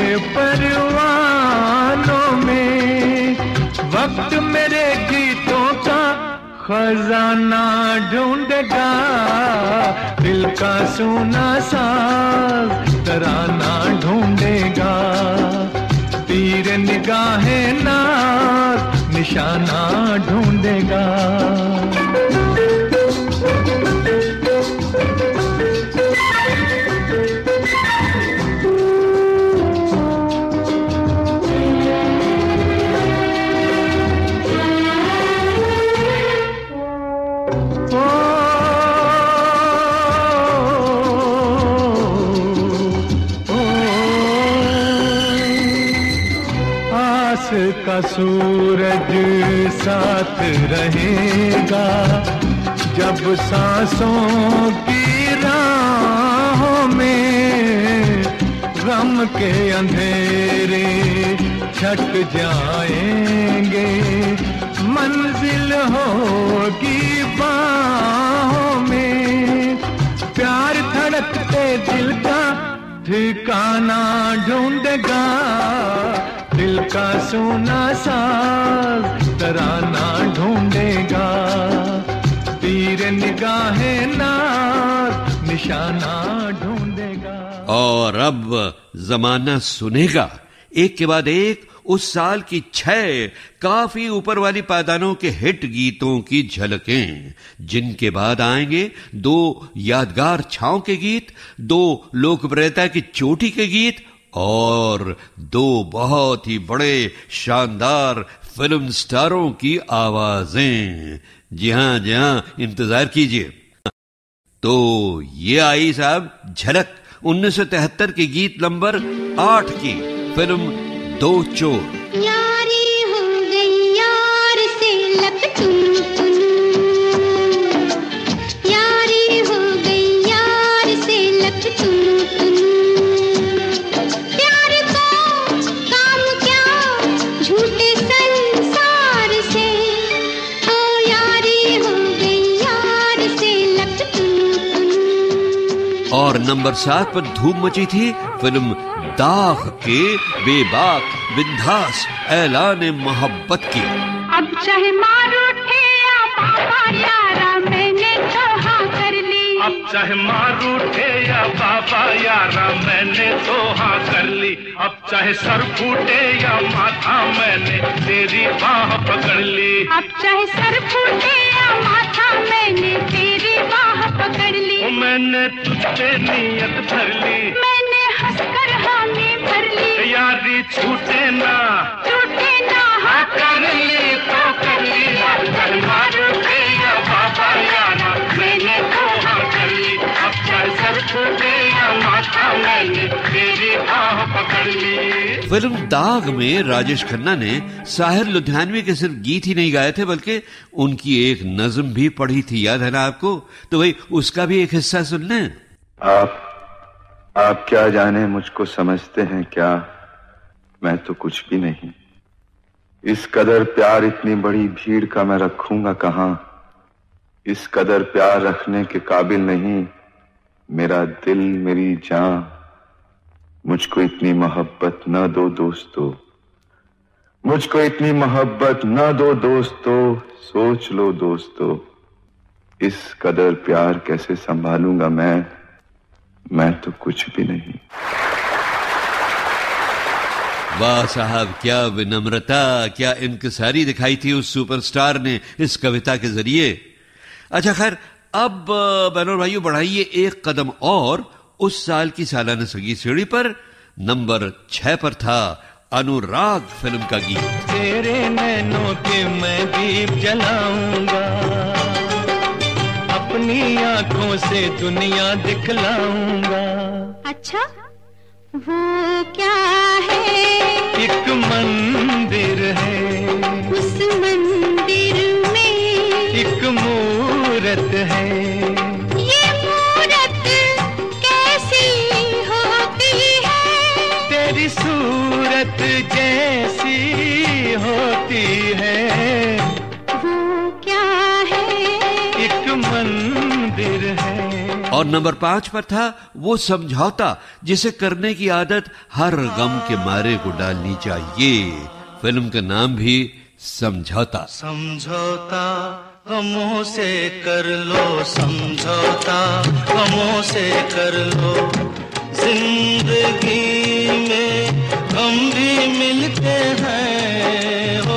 परवानों में, वक्त मेरे गीतों का खजाना ढूंढेगा, दिल का सोना साज तराना ढूंढेगा, तीर निगाहे नाज निशाना ढूंढेगा। का सूरज साथ रहेगा, जब सांसों की राहों में गम के अंधेरे छट जाएंगे, मंजिल होगी बाहों में, प्यार धड़कते दिल का ठिकाना ढूंढेगा दिल का सोना साज, तराना ढूंढेगा तीर निगाहे नाज, निशाना ढूंढेगा। और अब जमाना सुनेगा एक के बाद एक उस साल की छह काफी ऊपर वाली पायदानों के हिट गीतों की झलकें, जिनके बाद आएंगे दो यादगार छांव के गीत, दो लोकप्रियता की चोटी के गीत और दो बहुत ही बड़े शानदार फिल्म स्टारों की आवाजें। जी हां जी हां, इंतजार कीजिए। तो ये आई साहब झलक उन्नीस सौ तिहत्तर के गीत नंबर आठ की फिल्म दो चोर। यारी हो गई यार से लग तुम तुम, यारी हो गई यार से लग तुम तुम, प्यार को काम क्या झूठे संसार से, ओ यारी हो गई यार से लग तुम तुम। और नंबर सात पर धूम मची थी फिल्म दाग के बेबाक बिंदास ऐलान मोहब्बत की। अब चाहे मार उठे या बाबा यारा मैंने तो हाँ कर ली, अब चाहे मार उठे या बाबा यारा मैंने तो हाँ कर ली, अब चाहे सर फूटे या माथा मैंने तेरी बाह पकड़ ली, अब चाहे सर फूटे या माथा मैंने तेरी बाह पकड़ ली, ओ मैंने तुझ पे नियत धर ली, मैंने हंसकर हामी भर ली, यारी छूटे ना टूटे ना हाँ कर ली तो कर ली, अब चाहे मार उठे या बाबा यारा मैंने तो हाँ कर ली, अब चाहे सर फूटे या माथा मैंने तेरी बाह पकड़ ली। फिल्म दाग में राजेश खन्ना ने साहिर लुधियानवी के सिर्फ गीत ही नहीं गाए थे बल्कि उनकी एक नज्म भी पढ़ी थी, याद है ना आपको? तो भाई उसका भी एक हिस्सा सुन लें। आप आप क्या जाने मुझको समझते हैं क्या, मैं तो कुछ भी नहीं, इस कदर प्यार इतनी बड़ी भीड़ का मैं रखूंगा कहां, इस कदर प्यार रखने के काबिल नहीं मेरा दिल मेरी जान, मुझको इतनी मोहब्बत न दो दोस्तों, मुझको इतनी मोहब्बत न दो दोस्तों, सोच लो दोस्तों, इस कदर प्यार कैसे संभालूंगा मैं, मैं तो कुछ भी नहीं। वाह साहब, क्या विनम्रता, क्या इनकिसारी दिखाई थी उस सुपरस्टार ने इस कविता के जरिए। अच्छा खैर, अब बहनों भाइयों बढ़ाइए एक कदम और उस साल की सालाना संगीत सीढ़ी पर। नंबर छह पर था अनुराग फिल्म का गीत। तेरे नैनों के मैं दीप जलाऊंगा, अपनी आंखों से दुनिया दिखलाऊंगा। अच्छा वो क्या है? एक मंदिर है, उस मंदिर में एक मूरत है। ये मूरत कैसी होती है? तेरी सूरत जैसी होती है। वो क्या है? एक मंदिर है। और नंबर पांच पर था वो समझौता जिसे करने की आदत हर गम के मारे को डालनी चाहिए। फिल्म का नाम भी समझौता। समझौता गमों से कर लो, समझौता गमों से कर लो, जिंदगी में गम भी मिलते हैं हो,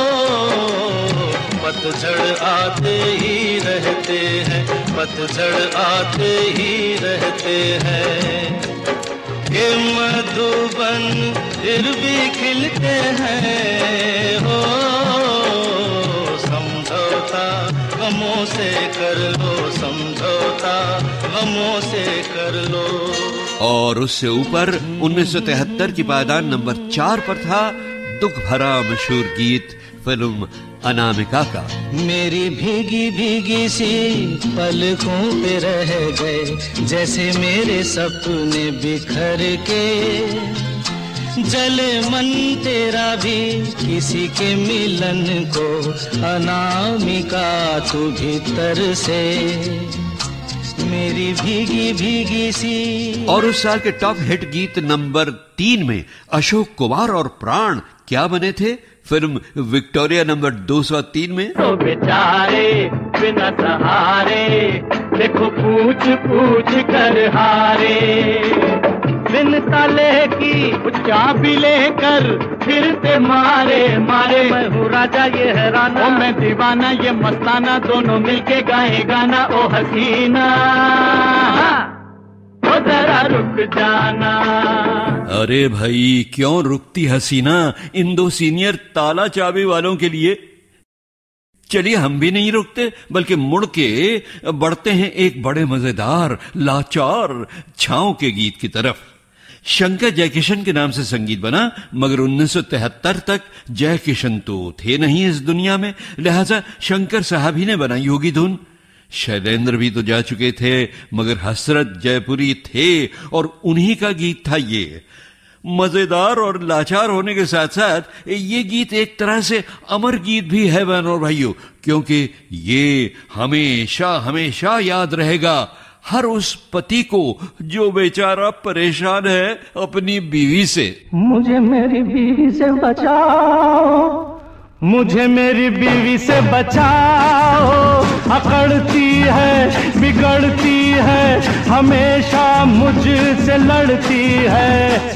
पतझड़ आते ही रहते हैं, पतझड़ आते ही रहते हैं। ये मधुबन फिर भी खिलते हैं हो, समझौता गमों से कर लो, समझौता गमों से कर लो। और उससे ऊपर उन्नीस सौ तिहत्तर की पायदान नंबर चार पर था दुख भरा मशहूर गीत फिल्म अनामिका का। मेरी भीगी भीगी सी पलकों पे रह गए, जैसे मेरे सपने बिखर के, जले मन तेरा भी किसी के मिलन को, अनामिका तू भीतर से। मेरी थोड़ी भीगी भीगी सी। और उस साल के टॉप हिट गीत नंबर तीन में अशोक कुमार और प्राण क्या बने थे फिल्म विक्टोरिया नंबर दो सौ तीन में। तो बेचारे बिना सहारे देखो पूछ पूछ कर हारे, बिन ताले की चाबी लेकर फिरते मारे मारे। मैं हूँ राजा ये है राना, ओ मैं दीवाना ये मस्ताना, दोनों मिलके गाए गाना। ओ हसीना ओ जरा रुक जाना। अरे भाई क्यों रुकती हसीना इन दो सीनियर ताला चाबी वालों के लिए। चलिए हम भी नहीं रुकते बल्कि मुड़ के बढ़ते हैं एक बड़े मजेदार लाचार छांव के गीत की तरफ। शंकर जयकिशन के नाम से संगीत बना, मगर उन्नीस सौ तिहत्तर तक जयकिशन तो थे नहीं इस दुनिया में, लिहाजा शंकर साहब ही ने बनाई होगी धुन। शैलेंद्र भी तो जा चुके थे मगर हसरत जयपुरी थे और उन्हीं का गीत था ये। मजेदार और लाचार होने के साथ साथ ये गीत एक तरह से अमर गीत भी है बहनों और भाइयों, क्योंकि ये हमेशा हमेशा याद रहेगा हर उस पति को जो बेचारा परेशान है अपनी बीवी से। मुझे मेरी बीवी से बचाओ, मुझे मेरी बीवी से बचाओ, अकड़ती है बिगड़ती है हमेशा मुझसे लड़ती है।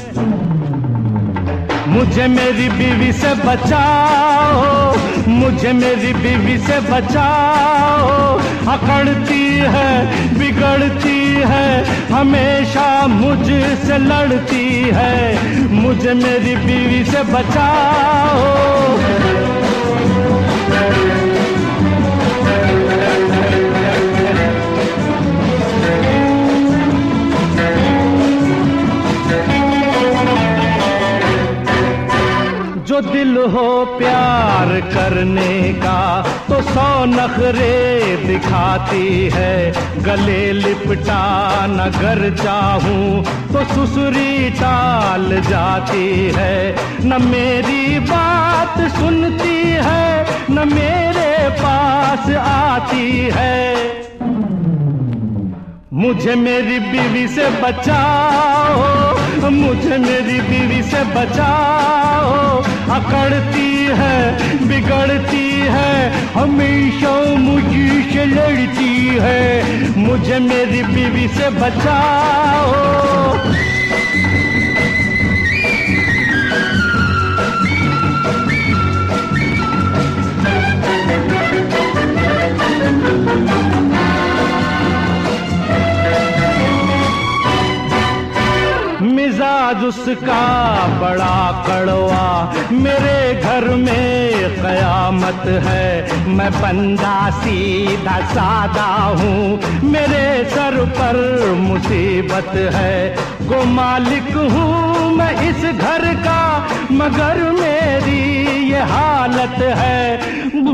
मुझे मेरी बीवी से बचाओ, मुझे मेरी बीवी से बचाओ, अकड़ती है बिगड़ती है हमेशा मुझसे लड़ती है। मुझे मेरी बीवी से बचाओ। जो दिल हो प्यार करने का तो सौ नखरे दिखाती है, गले लिपटा न कर चाहूं तो सुसुरी टाल जाती है। न मेरी बात सुनती है न मेरे पास आती है। मुझे मेरी बीवी से बचाओ, मुझे मेरी बीवी से बचाओ, अकड़ती है बिगड़ती है हमेशा मुझसे लड़ती है। मुझे मेरी बीवी से बचाओ। मिजाज उसका बड़ा कड़वा, मेरे घर में कयामत है। मैं बंदा सीधा सादा हूँ, मेरे सर पर मुसीबत है। गो मालिक हूँ मैं इस घर का मगर मेरी ये हालत है।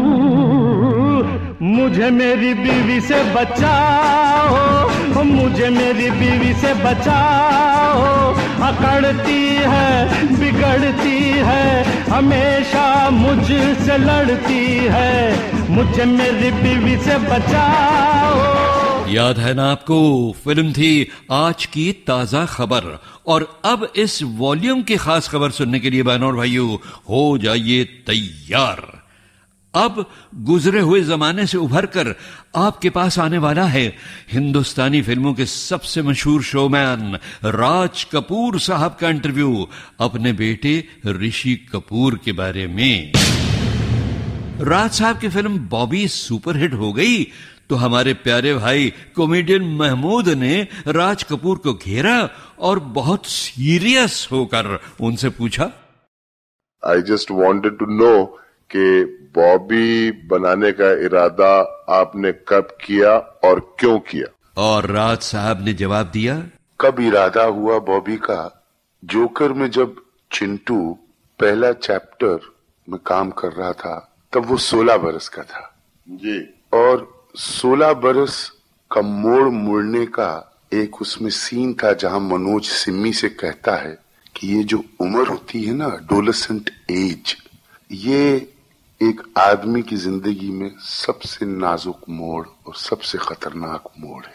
मुझे मेरी बीवी से बचाओ, मुझे मेरी बीवी से बचाओ, अकड़ती है बिगड़ती है हमेशा मुझसे लड़ती है। मुझे मेरी बीवी से बचाओ। याद है ना आपको, फिल्म थी आज की ताजा खबर। और अब इस वॉल्यूम की खास खबर सुनने के लिए बहनों और भाइयों हो जाइए तैयार। अब गुजरे हुए जमाने से उभरकर आपके पास आने वाला है हिंदुस्तानी फिल्मों के सबसे मशहूर शोमैन राज कपूर साहब का इंटरव्यू अपने बेटे ऋषि कपूर के बारे में। राज साहब की फिल्म बॉबी सुपरहिट हो गई तो हमारे प्यारे भाई कॉमेडियन महमूद ने राज कपूर को घेरा और बहुत सीरियस होकर उनसे पूछा, I just wanted to know कि बॉबी बनाने का इरादा आपने कब किया और क्यों किया? और राज साहब ने जवाब दिया, कब इरादा हुआ बॉबी का? जोकर में जब चिंटू पहला चैप्टर में काम कर रहा था तब वो सोलह बरस का था जी, और सोलह बरस का मोड़ मुड़ने का एक उसमें सीन था जहां मनोज सिम्मी से कहता है कि ये जो उम्र होती है ना, एडोलेसेंट एज, ये एक आदमी की जिंदगी में सबसे नाजुक मोड़ और सबसे खतरनाक मोड़ है।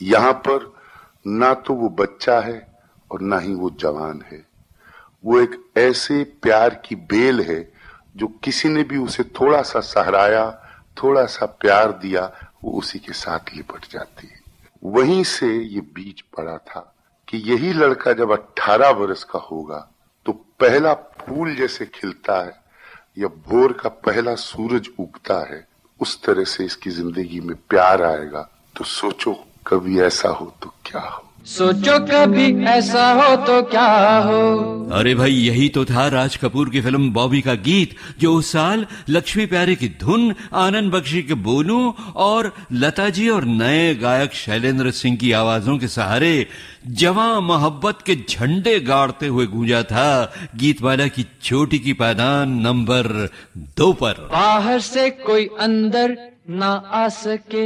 यहाँ पर ना तो वो बच्चा है और ना ही वो जवान है। वो एक ऐसे प्यार की बेल है जो किसी ने भी उसे थोड़ा सा सहराया, थोड़ा सा प्यार दिया, वो उसी के साथ लिपट जाती है। वहीं से ये बीज पड़ा था कि यही लड़का जब अठारह वर्ष का होगा तो पहला फूल जैसे खिलता है या भोर का पहला सूरज उगता है, उस तरह से इसकी जिंदगी में प्यार आएगा। तो सोचो कभी ऐसा हो तो क्या हो, सोचो कभी ऐसा हो तो क्या हो। अरे भाई, यही तो था राज कपूर की फिल्म बॉबी का गीत, जो उस साल लक्ष्मी प्यारे की धुन, आनंद बख्शी के बोलों और लता जी और नए गायक शैलेंद्र सिंह की आवाजों के सहारे जवां मोहब्बत के झंडे गाड़ते हुए गूंजा था गीतमाला की चोटी की पायदान नंबर दो पर। बाहर से कोई अंदर ना आ सके,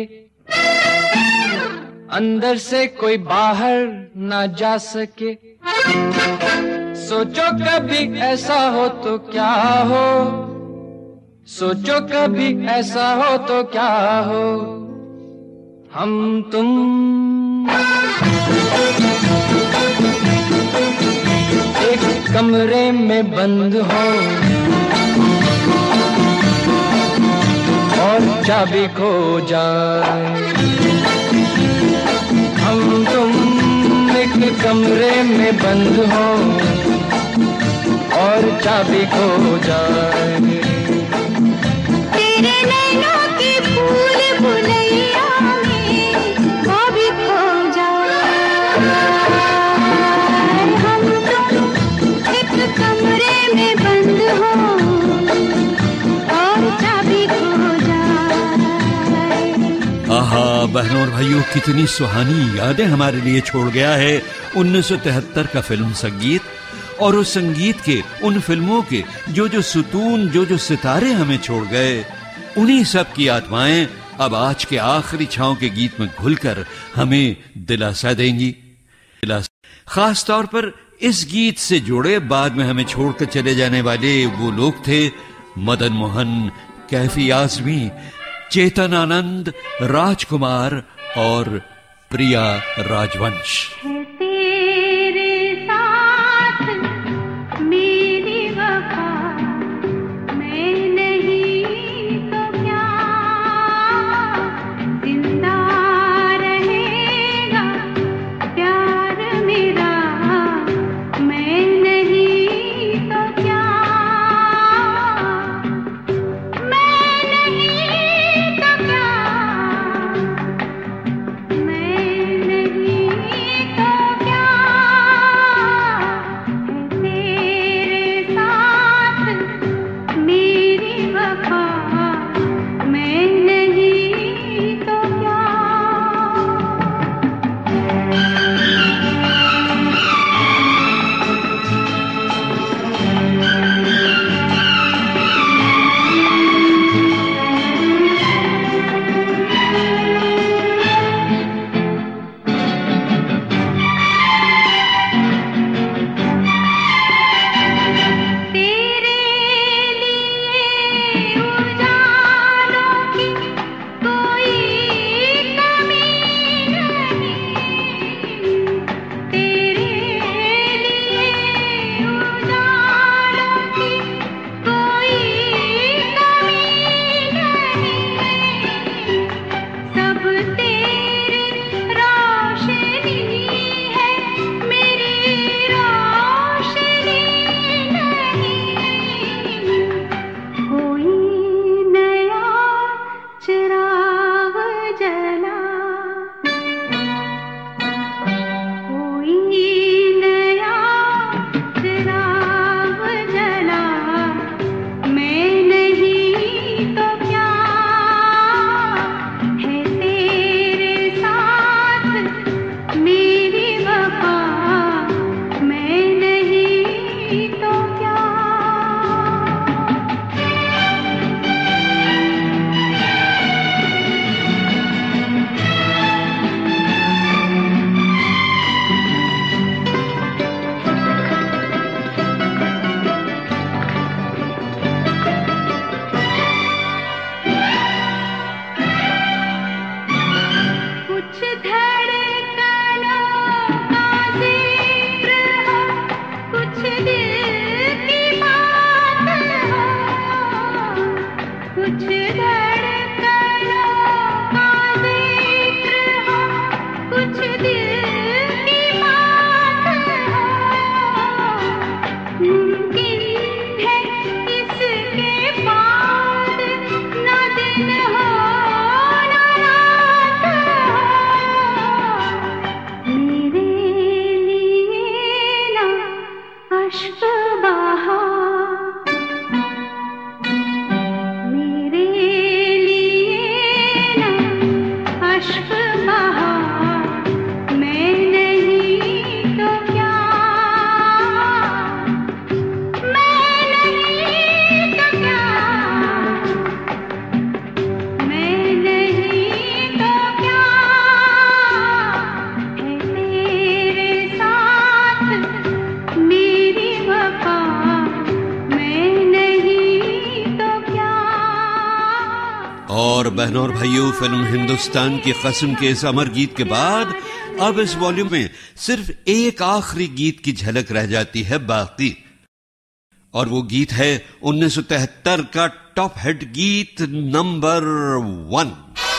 अंदर से कोई बाहर ना जा सके। सोचो कभी ऐसा हो तो क्या हो, सोचो कभी ऐसा हो तो क्या हो। हम तुम एक कमरे में बंद हो और चाबी खो जाए। हम तुम एक कमरे में बंद हो और चाबी खो जाए। तेरे नैनों की फूल बुलैया में वो भी खो जाए। हम तुम एक कमरे में बंद हो और चाबी खो जाए। आहा बहनों और भाइयों, कितनी सुहानी यादें हमारे लिए छोड़ गया है उन्नीस सौ तिहत्तर का फिल्म संगीत। और उस संगीत के, उन फिल्मों के जो जो सुतून, जो जो सितारे हमें छोड़ गए, उन्हीं सब की आत्माएं अब आज के आखिरी छांव के गीत में घुलकर हमें दिलासा देंगी। खास तौर पर इस गीत से जुड़े बाद में हमें छोड़कर चले जाने वाले वो लोग थे मदन मोहन, कैफी आजमी, चेतन आनंद, राजकुमार और प्रिया राजवंश। मैं नहीं तो और बहनों और भाइयों, फिल्म हिंदुस्तान की कसम के इस अमर गीत के बाद अब इस वॉल्यूम में सिर्फ एक आखिरी गीत की झलक रह जाती है बाकी, और वो गीत है उन्नीस सौ तिहत्तर का टॉप हिट गीत नंबर वन।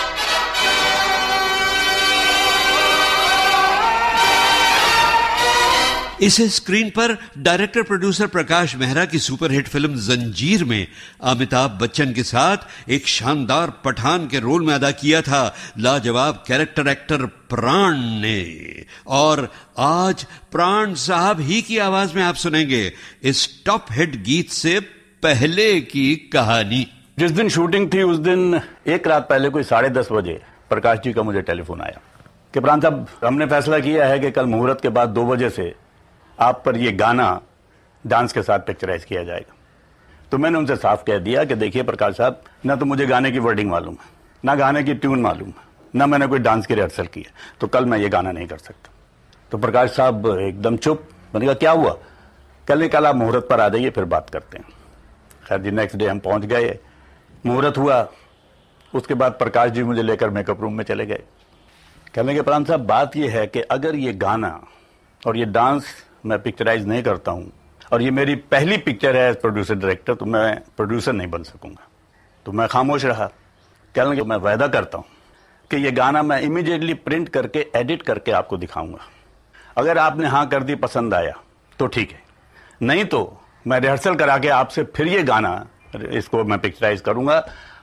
इसे स्क्रीन पर डायरेक्टर प्रोड्यूसर प्रकाश मेहरा की सुपरहिट फिल्म जंजीर में अमिताभ बच्चन के साथ एक शानदार पठान के रोल में अदा किया था लाजवाब कैरेक्टर एक्टर प्राण ने। और आज प्राण साहब ही की आवाज में आप सुनेंगे इस टॉप हिट गीत से पहले की कहानी। जिस दिन शूटिंग थी उस दिन एक रात पहले कोई साढ़े दस बजे प्रकाश जी का मुझे टेलीफोन आया कि प्राण साहब, हमने फैसला किया है कि कल मुहूर्त के बाद दो बजे से आप पर ये गाना डांस के साथ पिक्चराइज किया जाएगा। तो मैंने उनसे साफ कह दिया कि देखिए प्रकाश साहब, ना तो मुझे गाने की वर्डिंग मालूम है, ना गाने की ट्यून मालूम है, ना मैंने कोई डांस की रिहर्सल की है, तो कल मैं ये गाना नहीं कर सकता। तो प्रकाश साहब एकदम चुप। मैंने कहा क्या हुआ? कल नहीं, कल आप मुहूर्त पर आ जाइए, फिर बात करते हैं। खैर जी, नेक्स्ट डे हम पहुंच गए, मुहूर्त हुआ। उसके बाद प्रकाश जी मुझे लेकर मेकअप रूम में चले गए। कहने के प्राण साहब, बात यह है कि अगर ये गाना और ये डांस मैं पिक्चराइज नहीं करता हूं और ये मेरी पहली पिक्चर है एज प्रोड्यूसर डायरेक्टर, तो मैं प्रोड्यूसर नहीं बन सकूंगा। तो मैं खामोश रहा। कहने लगे मैं वायदा करता हूं कि ये गाना मैं इमीडिएटली प्रिंट करके एडिट करके आपको दिखाऊंगा। अगर आपने हाँ कर दी, पसंद आया तो ठीक है, नहीं तो मैं रिहर्सल करा के आपसे फिर ये गाना इसको मैं पिक्चराइज करूंगा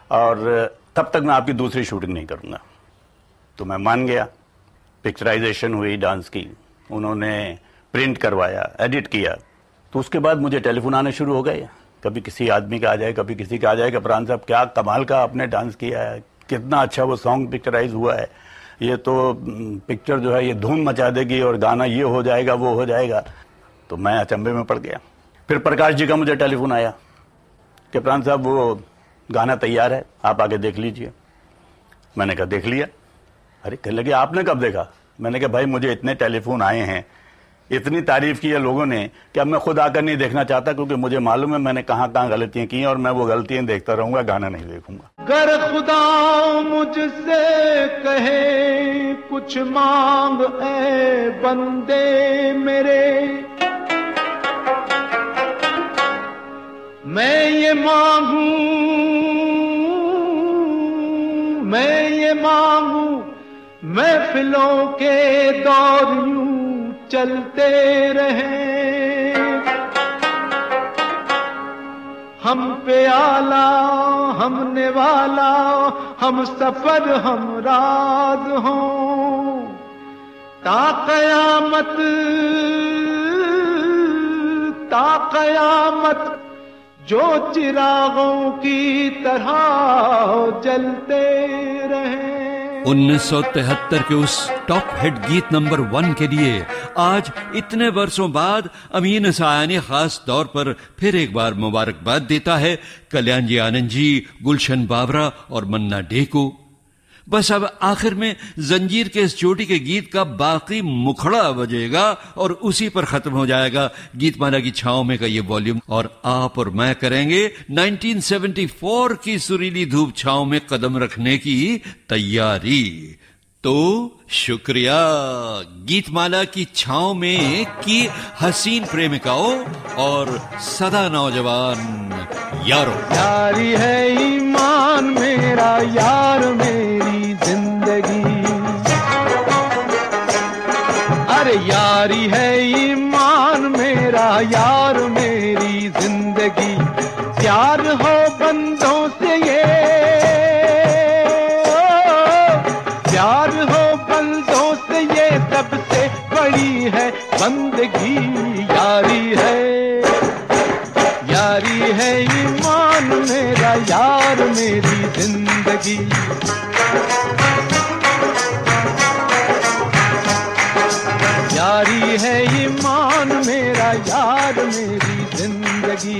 और तब तक मैं आपकी दूसरी शूटिंग नहीं करूंगा। तो मैं मान गया। पिक्चराइजेशन हुई डांस की, उन्होंने प्रिंट करवाया, एडिट किया। तो उसके बाद मुझे टेलीफोन आने शुरू हो गए। कभी किसी आदमी का आ जाए, कभी किसी का आ जाए कि प्राण साहब क्या कमाल का आपने डांस किया है, कितना अच्छा वो सॉन्ग पिक्चराइज हुआ है, ये तो पिक्चर जो है ये धूम मचा देगी और गाना ये हो जाएगा वो हो जाएगा। तो मैं अचंभे में पड़ गया। फिर प्रकाश जी का मुझे टेलीफोन आया कि प्राण साहब वो गाना तैयार है, आप आके देख लीजिए। मैंने कहा देख लिया। अरे कहने लगे आपने कब देखा? मैंने कहा भाई मुझे इतने टेलीफोन आए हैं, इतनी तारीफ की है लोगों ने कि अब मैं खुद आकर नहीं देखना चाहता, क्योंकि मुझे मालूम है मैंने कहां कहां गलतियां की हैं और मैं वो गलतियां देखता रहूंगा, गाना नहीं देखूंगा। गर खुदा मुझसे कहे कुछ मांग ऐ बंदे मेरे, मैं ये मांगू मैं ये मांगू महफिलों के दौर यूं चलते रहे, हम पे आला हम निवाला, हम सफर हम राज हों, ता कयामत ता कयामत जो चिरागों की तरह जलते रहे। उन्नीस सौ तिहत्तर के उस टॉप हिट गीत नंबर वन के लिए आज इतने वर्षों बाद अमीन सायानी खास तौर पर फिर एक बार मुबारकबाद देता है कल्याण जी आनंद जी, गुलशन बाबरा और मन्ना डे को। बस अब आखिर में जंजीर के इस चोटी के गीत का बाकी मुखड़ा बजेगा और उसी पर खत्म हो जाएगा गीतमाला की छांव में का ये वॉल्यूम, और आप और मैं करेंगे उन्नीस सौ चौहत्तर की सुरीली धूप छांव में कदम रखने की तैयारी। तो शुक्रिया गीतमाला की छांव में की हसीन प्रेमिकाओं और सदा नौजवान यारों। यारी है ईमान मेरा, यार मेरी जिंदगी, अरे यारी है ईमान मेरा, यार मेरी जिंदगी। प्यार हो बंदों से ये, प्यार हो बंदों से ये सबसे बड़ी है बंदगी। यारी है, यारी है ईमान मेरा, यार मेरी जिंदगी। यारी है ईमान मेरा, यार मेरी जिंदगी।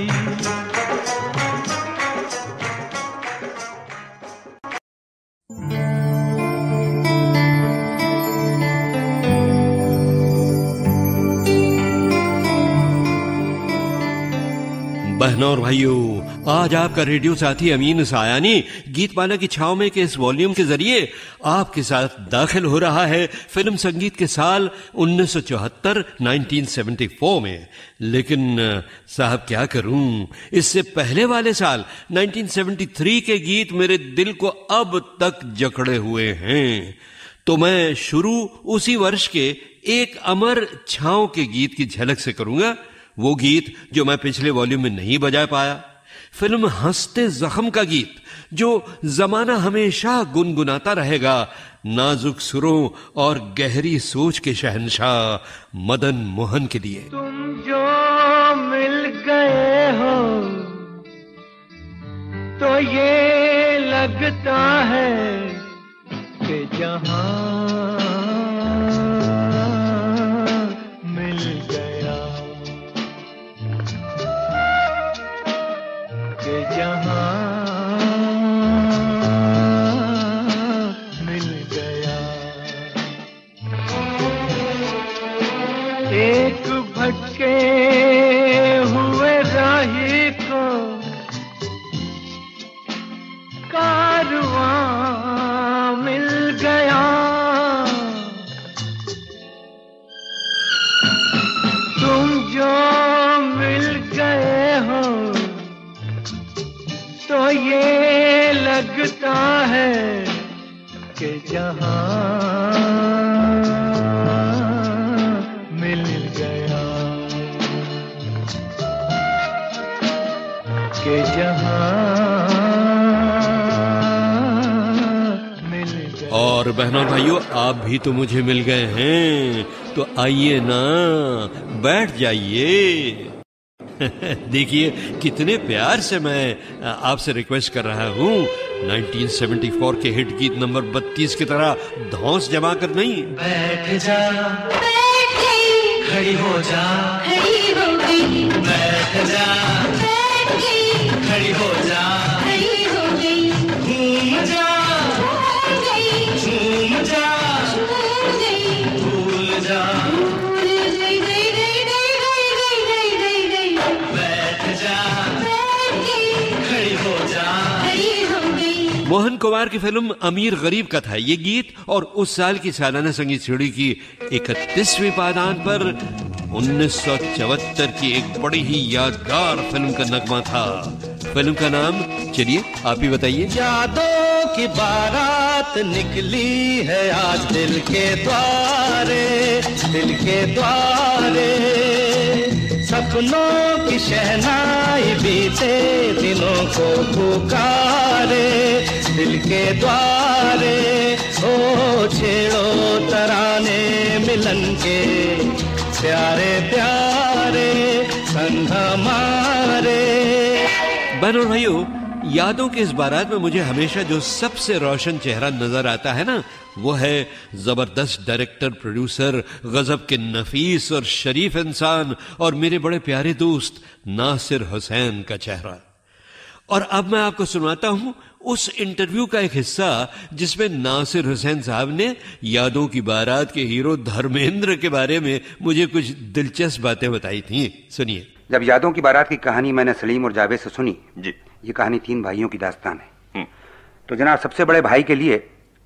बहनों और भाइयों, आज आपका रेडियो साथी अमीन सायानी गीतमाला की छाव में के इस वॉल्यूम के जरिए आपके साथ दाखिल हो रहा है फिल्म संगीत के साल उन्नीस सौ चौहत्तर उन्नीस सौ चौहत्तर में। लेकिन साहब क्या करूं, इससे पहले वाले साल उन्नीस सौ तिहत्तर के गीत मेरे दिल को अब तक जकड़े हुए हैं। तो मैं शुरू उसी वर्ष के एक अमर छांव के गीत की झलक से करूंगा, वो गीत जो मैं पिछले वॉल्यूम में नहीं बजा पाया। फिल्म हंसते जख्म का गीत जो जमाना हमेशा गुनगुनाता रहेगा, नाजुक सुरों और गहरी सोच के शहंशाह मदन मोहन के लिए। तुम जो मिल गए हो तो ये लगता है कि जहां मिल गया, कि जहां मिल गया। एक भटके हुए राही को कारवां मिल गया। तुम जो मिल गए हो तो ये लगता है कि जहां मिल गया, कि जहां मिल गया। और बहनों और भाइयों, आप भी तो मुझे मिल गए हैं, तो आइए ना, बैठ जाइए। देखिए कितने प्यार से मैं आपसे रिक्वेस्ट कर रहा हूं, उन्नीस सौ चौहत्तर के हिट गीत नंबर बत्तीस की तरह धौंस जमा कर नहीं। बैठ जा, बैठ गई, खड़ी हो जा, खड़ी हो गई, बैठ जा, बैठ गई, खड़ी हो जा, खड़ी हो गई, घूम जा, घूम गई, झूम जा, झूम गई, भूल जा, भूल गई, गई, गई, गई, गई, गई, गई, गई, बैठ जा, बैठ गई, खड़ी हो जा, खड़ी हो गई। मोहन कुमार की फिल्म अमीर गरीब का था ये गीत, और उस साल की सालाना संगीत सीढ़ी की इकतीसवीं पायदान पर उन्नीस सौ चौहत्तर की एक बड़ी ही यादगार फिल्म का नगमा था। फिल्म का नाम चलिए आप ही बताइए। यादों की बारात निकली है आज दिल के द्वारे, दिल के द्वारे, सपनों की शहनाई बीते दिनों को पुकारे, दिल के द्वारे। ओ छेड़ो तराने मिलन के, प्यारे प्यारे संग हमारे। बहनों और भाइयों, यादों के इस बारात में मुझे हमेशा जो सबसे रोशन चेहरा नजर आता है ना, वो है जबरदस्त डायरेक्टर प्रोड्यूसर, गजब के नफीस और शरीफ इंसान और मेरे बड़े प्यारे दोस्त नासिर हुसैन का चेहरा। और अब मैं आपको सुनाता हूं उस इंटरव्यू का एक हिस्सा जिसमें नासिर हुसैन साहब ने यादों की बारात के हीरो धर्मेंद्र के बारे में मुझे कुछ दिलचस्प बातें बताई थी। सुनिए। जब यादों की बारात की कहानी मैंने सलीम और जावेद से सुनी, जी, ये कहानी तीन भाइयों की दास्तान है, तो जनाब सबसे बड़े भाई के लिए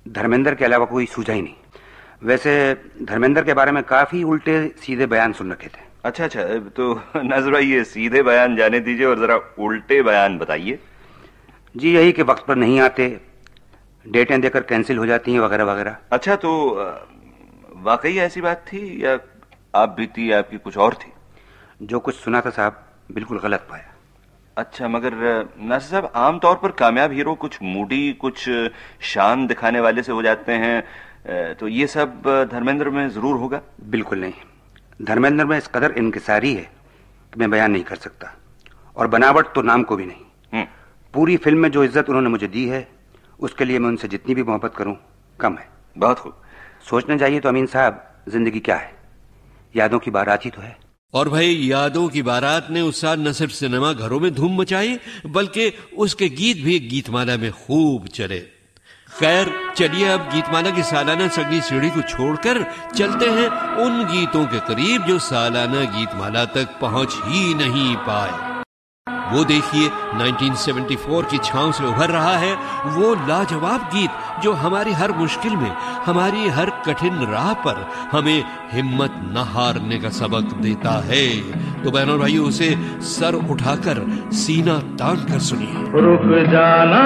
धर्मेंद्र के अलावा कोई सूझा ही नहीं। वैसे धर्मेंद्र के बारे में काफी उल्टे सीधे बयान सुन रखे थे। अच्छा अच्छा, तो नाज़िर भाई ये सीधे बयान जाने दीजिए और जरा उल्टे बयान बताइए। जी यही कि वक्त पर नहीं आते, डेटें देकर कैंसिल हो जाती हैं वगैरह वगैरह। अच्छा, तो वाकई ऐसी बात थी या आप भी थी, आपकी कुछ और थी? जो कुछ सुना था साहब बिल्कुल गलत पाया। अच्छा, मगर नासिर साहब आमतौर पर कामयाब हीरो कुछ मूडी, कुछ शान दिखाने वाले से हो जाते हैं, तो ये सब धर्मेंद्र में जरूर होगा? बिल्कुल नहीं, धर्मेंद्र में इस कदर इनकिसारी है कि मैं बयान नहीं कर सकता, और बनावट तो नाम को भी नहीं। पूरी फिल्म में जो इज्जत उन्होंने मुझे दी है उसके लिए मैं उनसे जितनी भी मोहब्बत करूं कम है। बहुत खूब। सोचना चाहिए तो अमीन साहब, जिंदगी क्या है, यादों की बारात ही तो है। और भाई यादों की बारात ने उस साल न सिर्फ सिनेमा घरों में धूम मचाई बल्कि उसके गीत भी गीतमाला में खूब चले। खैर चलिए अब गीतमाला की सालाना सगली सीढ़ी को छोड़कर चलते हैं उन गीतों के करीब जो सालाना गीतमाला तक पहुंच ही नहीं पाए। वो देखिए उन्नीस सौ चौहत्तर की छांव से उभर रहा है वो लाजवाब गीत जो हमारी हर मुश्किल में, हमारी हर कठिन राह पर हमें हिम्मत न हारने का सबक देता है। तो बहनों भाइयों, उसे सर उठाकर सीना तान कर सुनिए। रुक जाना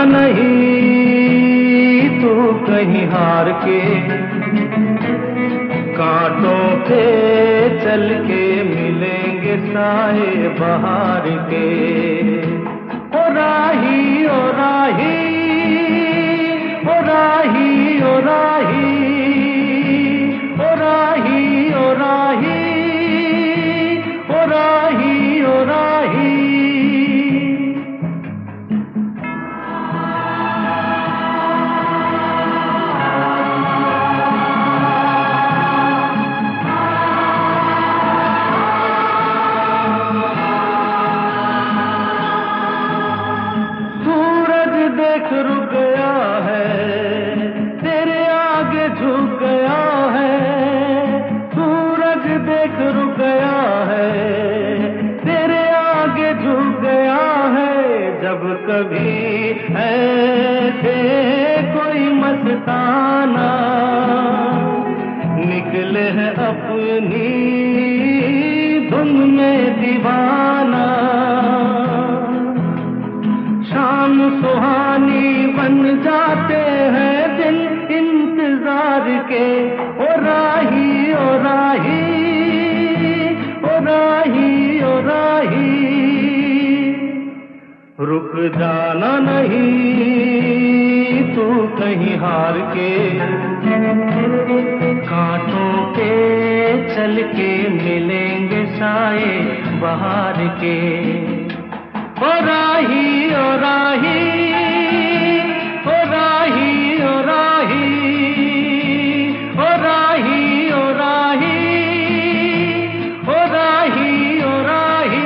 नहीं तू कहीं हार के, कांटों पे चल के मिलेंगे साए बहार के। ओ राही ओ राही ओ राही ओ राही ओ राही ओ राही ओ राही ओ राही। देख रुक गया है, तेरे आगे झुक गया है। सूरज देख रुक गया है, तेरे आगे झुक गया है। जब कभी ऐसे कोई मस्ताना निकले है अपनी धुन में दीवाना, शाम सुहानी बन जाते हैं दिन इंतजार के। ओ राही ओ राही ओ राही ओ राही, रुक जाना नहीं तू कहीं हार के, कांटों पे चल के मिलेंगे साए बहार के। ओ राही ओ राही ओ राही ओ राही ओ राही ओ राही ओ राही ओ राही।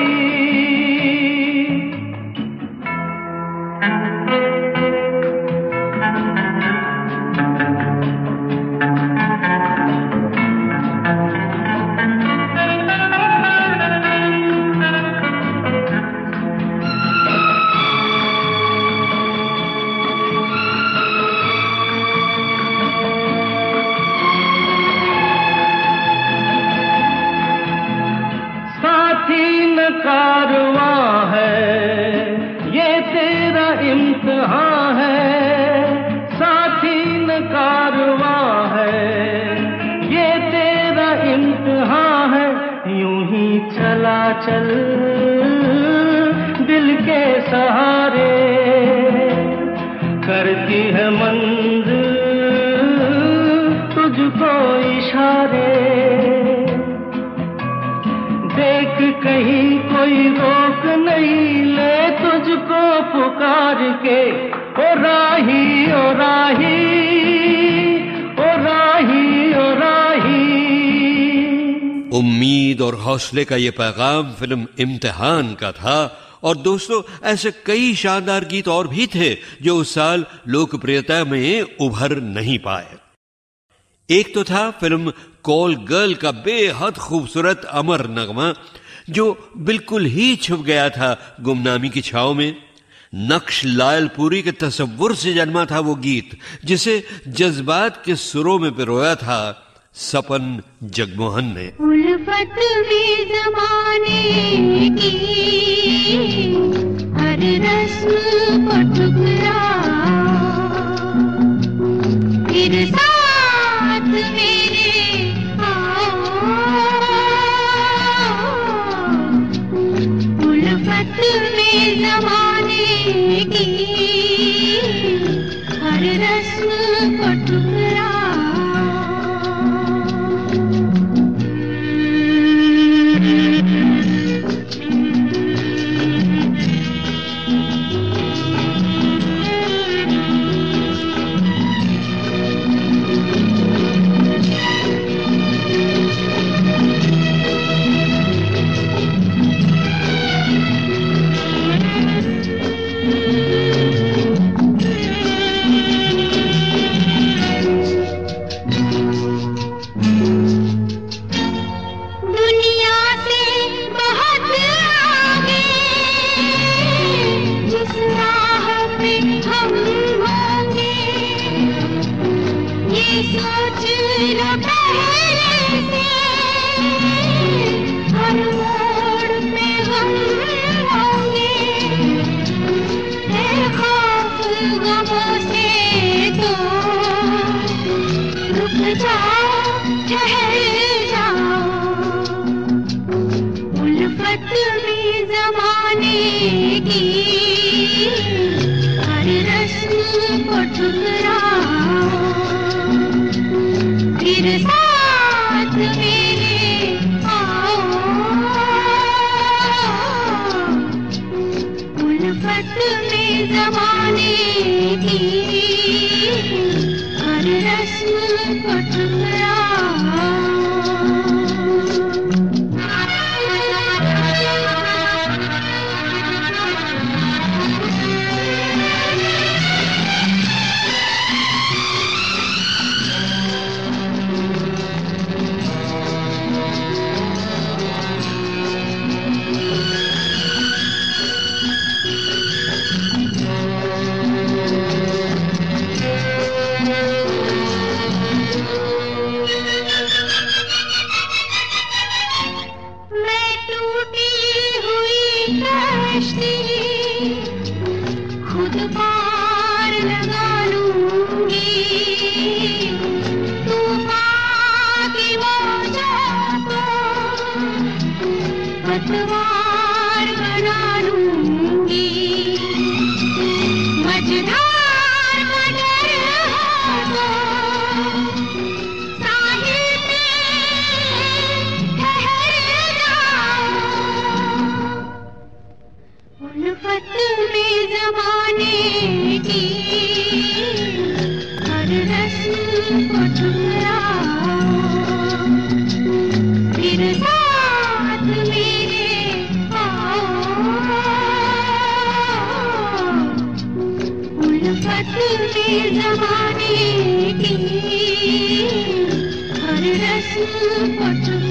कारवां है ये तेरा इम्तिहान है, साथी न कारवां है ये तेरा इम्तिहान है। यूं ही चला चल दिल के सहारे, करती है मंजिल तुझको इशारे। देख कहीं कोई रोक नहीं ले तुझको पुकार के। ओ राही ओ राही ओ राही ओ राही। उम्मीद और हौसले का ये पैगाम फिल्म इम्तिहान का था। और दोस्तों, ऐसे कई शानदार गीत और भी थे जो उस साल लोकप्रियता में उभर नहीं पाए। एक तो था फिल्म कॉल गर्ल का बेहद खूबसूरत अमर नगमा जो बिल्कुल ही छुप गया था गुमनामी की छाव में। नक्श लायलपुरी के तसव्वुर से जन्मा था वो गीत, जिसे जज्बात के सुरों में पिरोया था सपन जगमोहन ने। उल्फत में ज़माने की हर रस्म को ठुकरा, फिर साथ मेरे आओ। उल्फत में ज़माने की हर रस्म को ठुकरा, ज़माने की हर रस्म को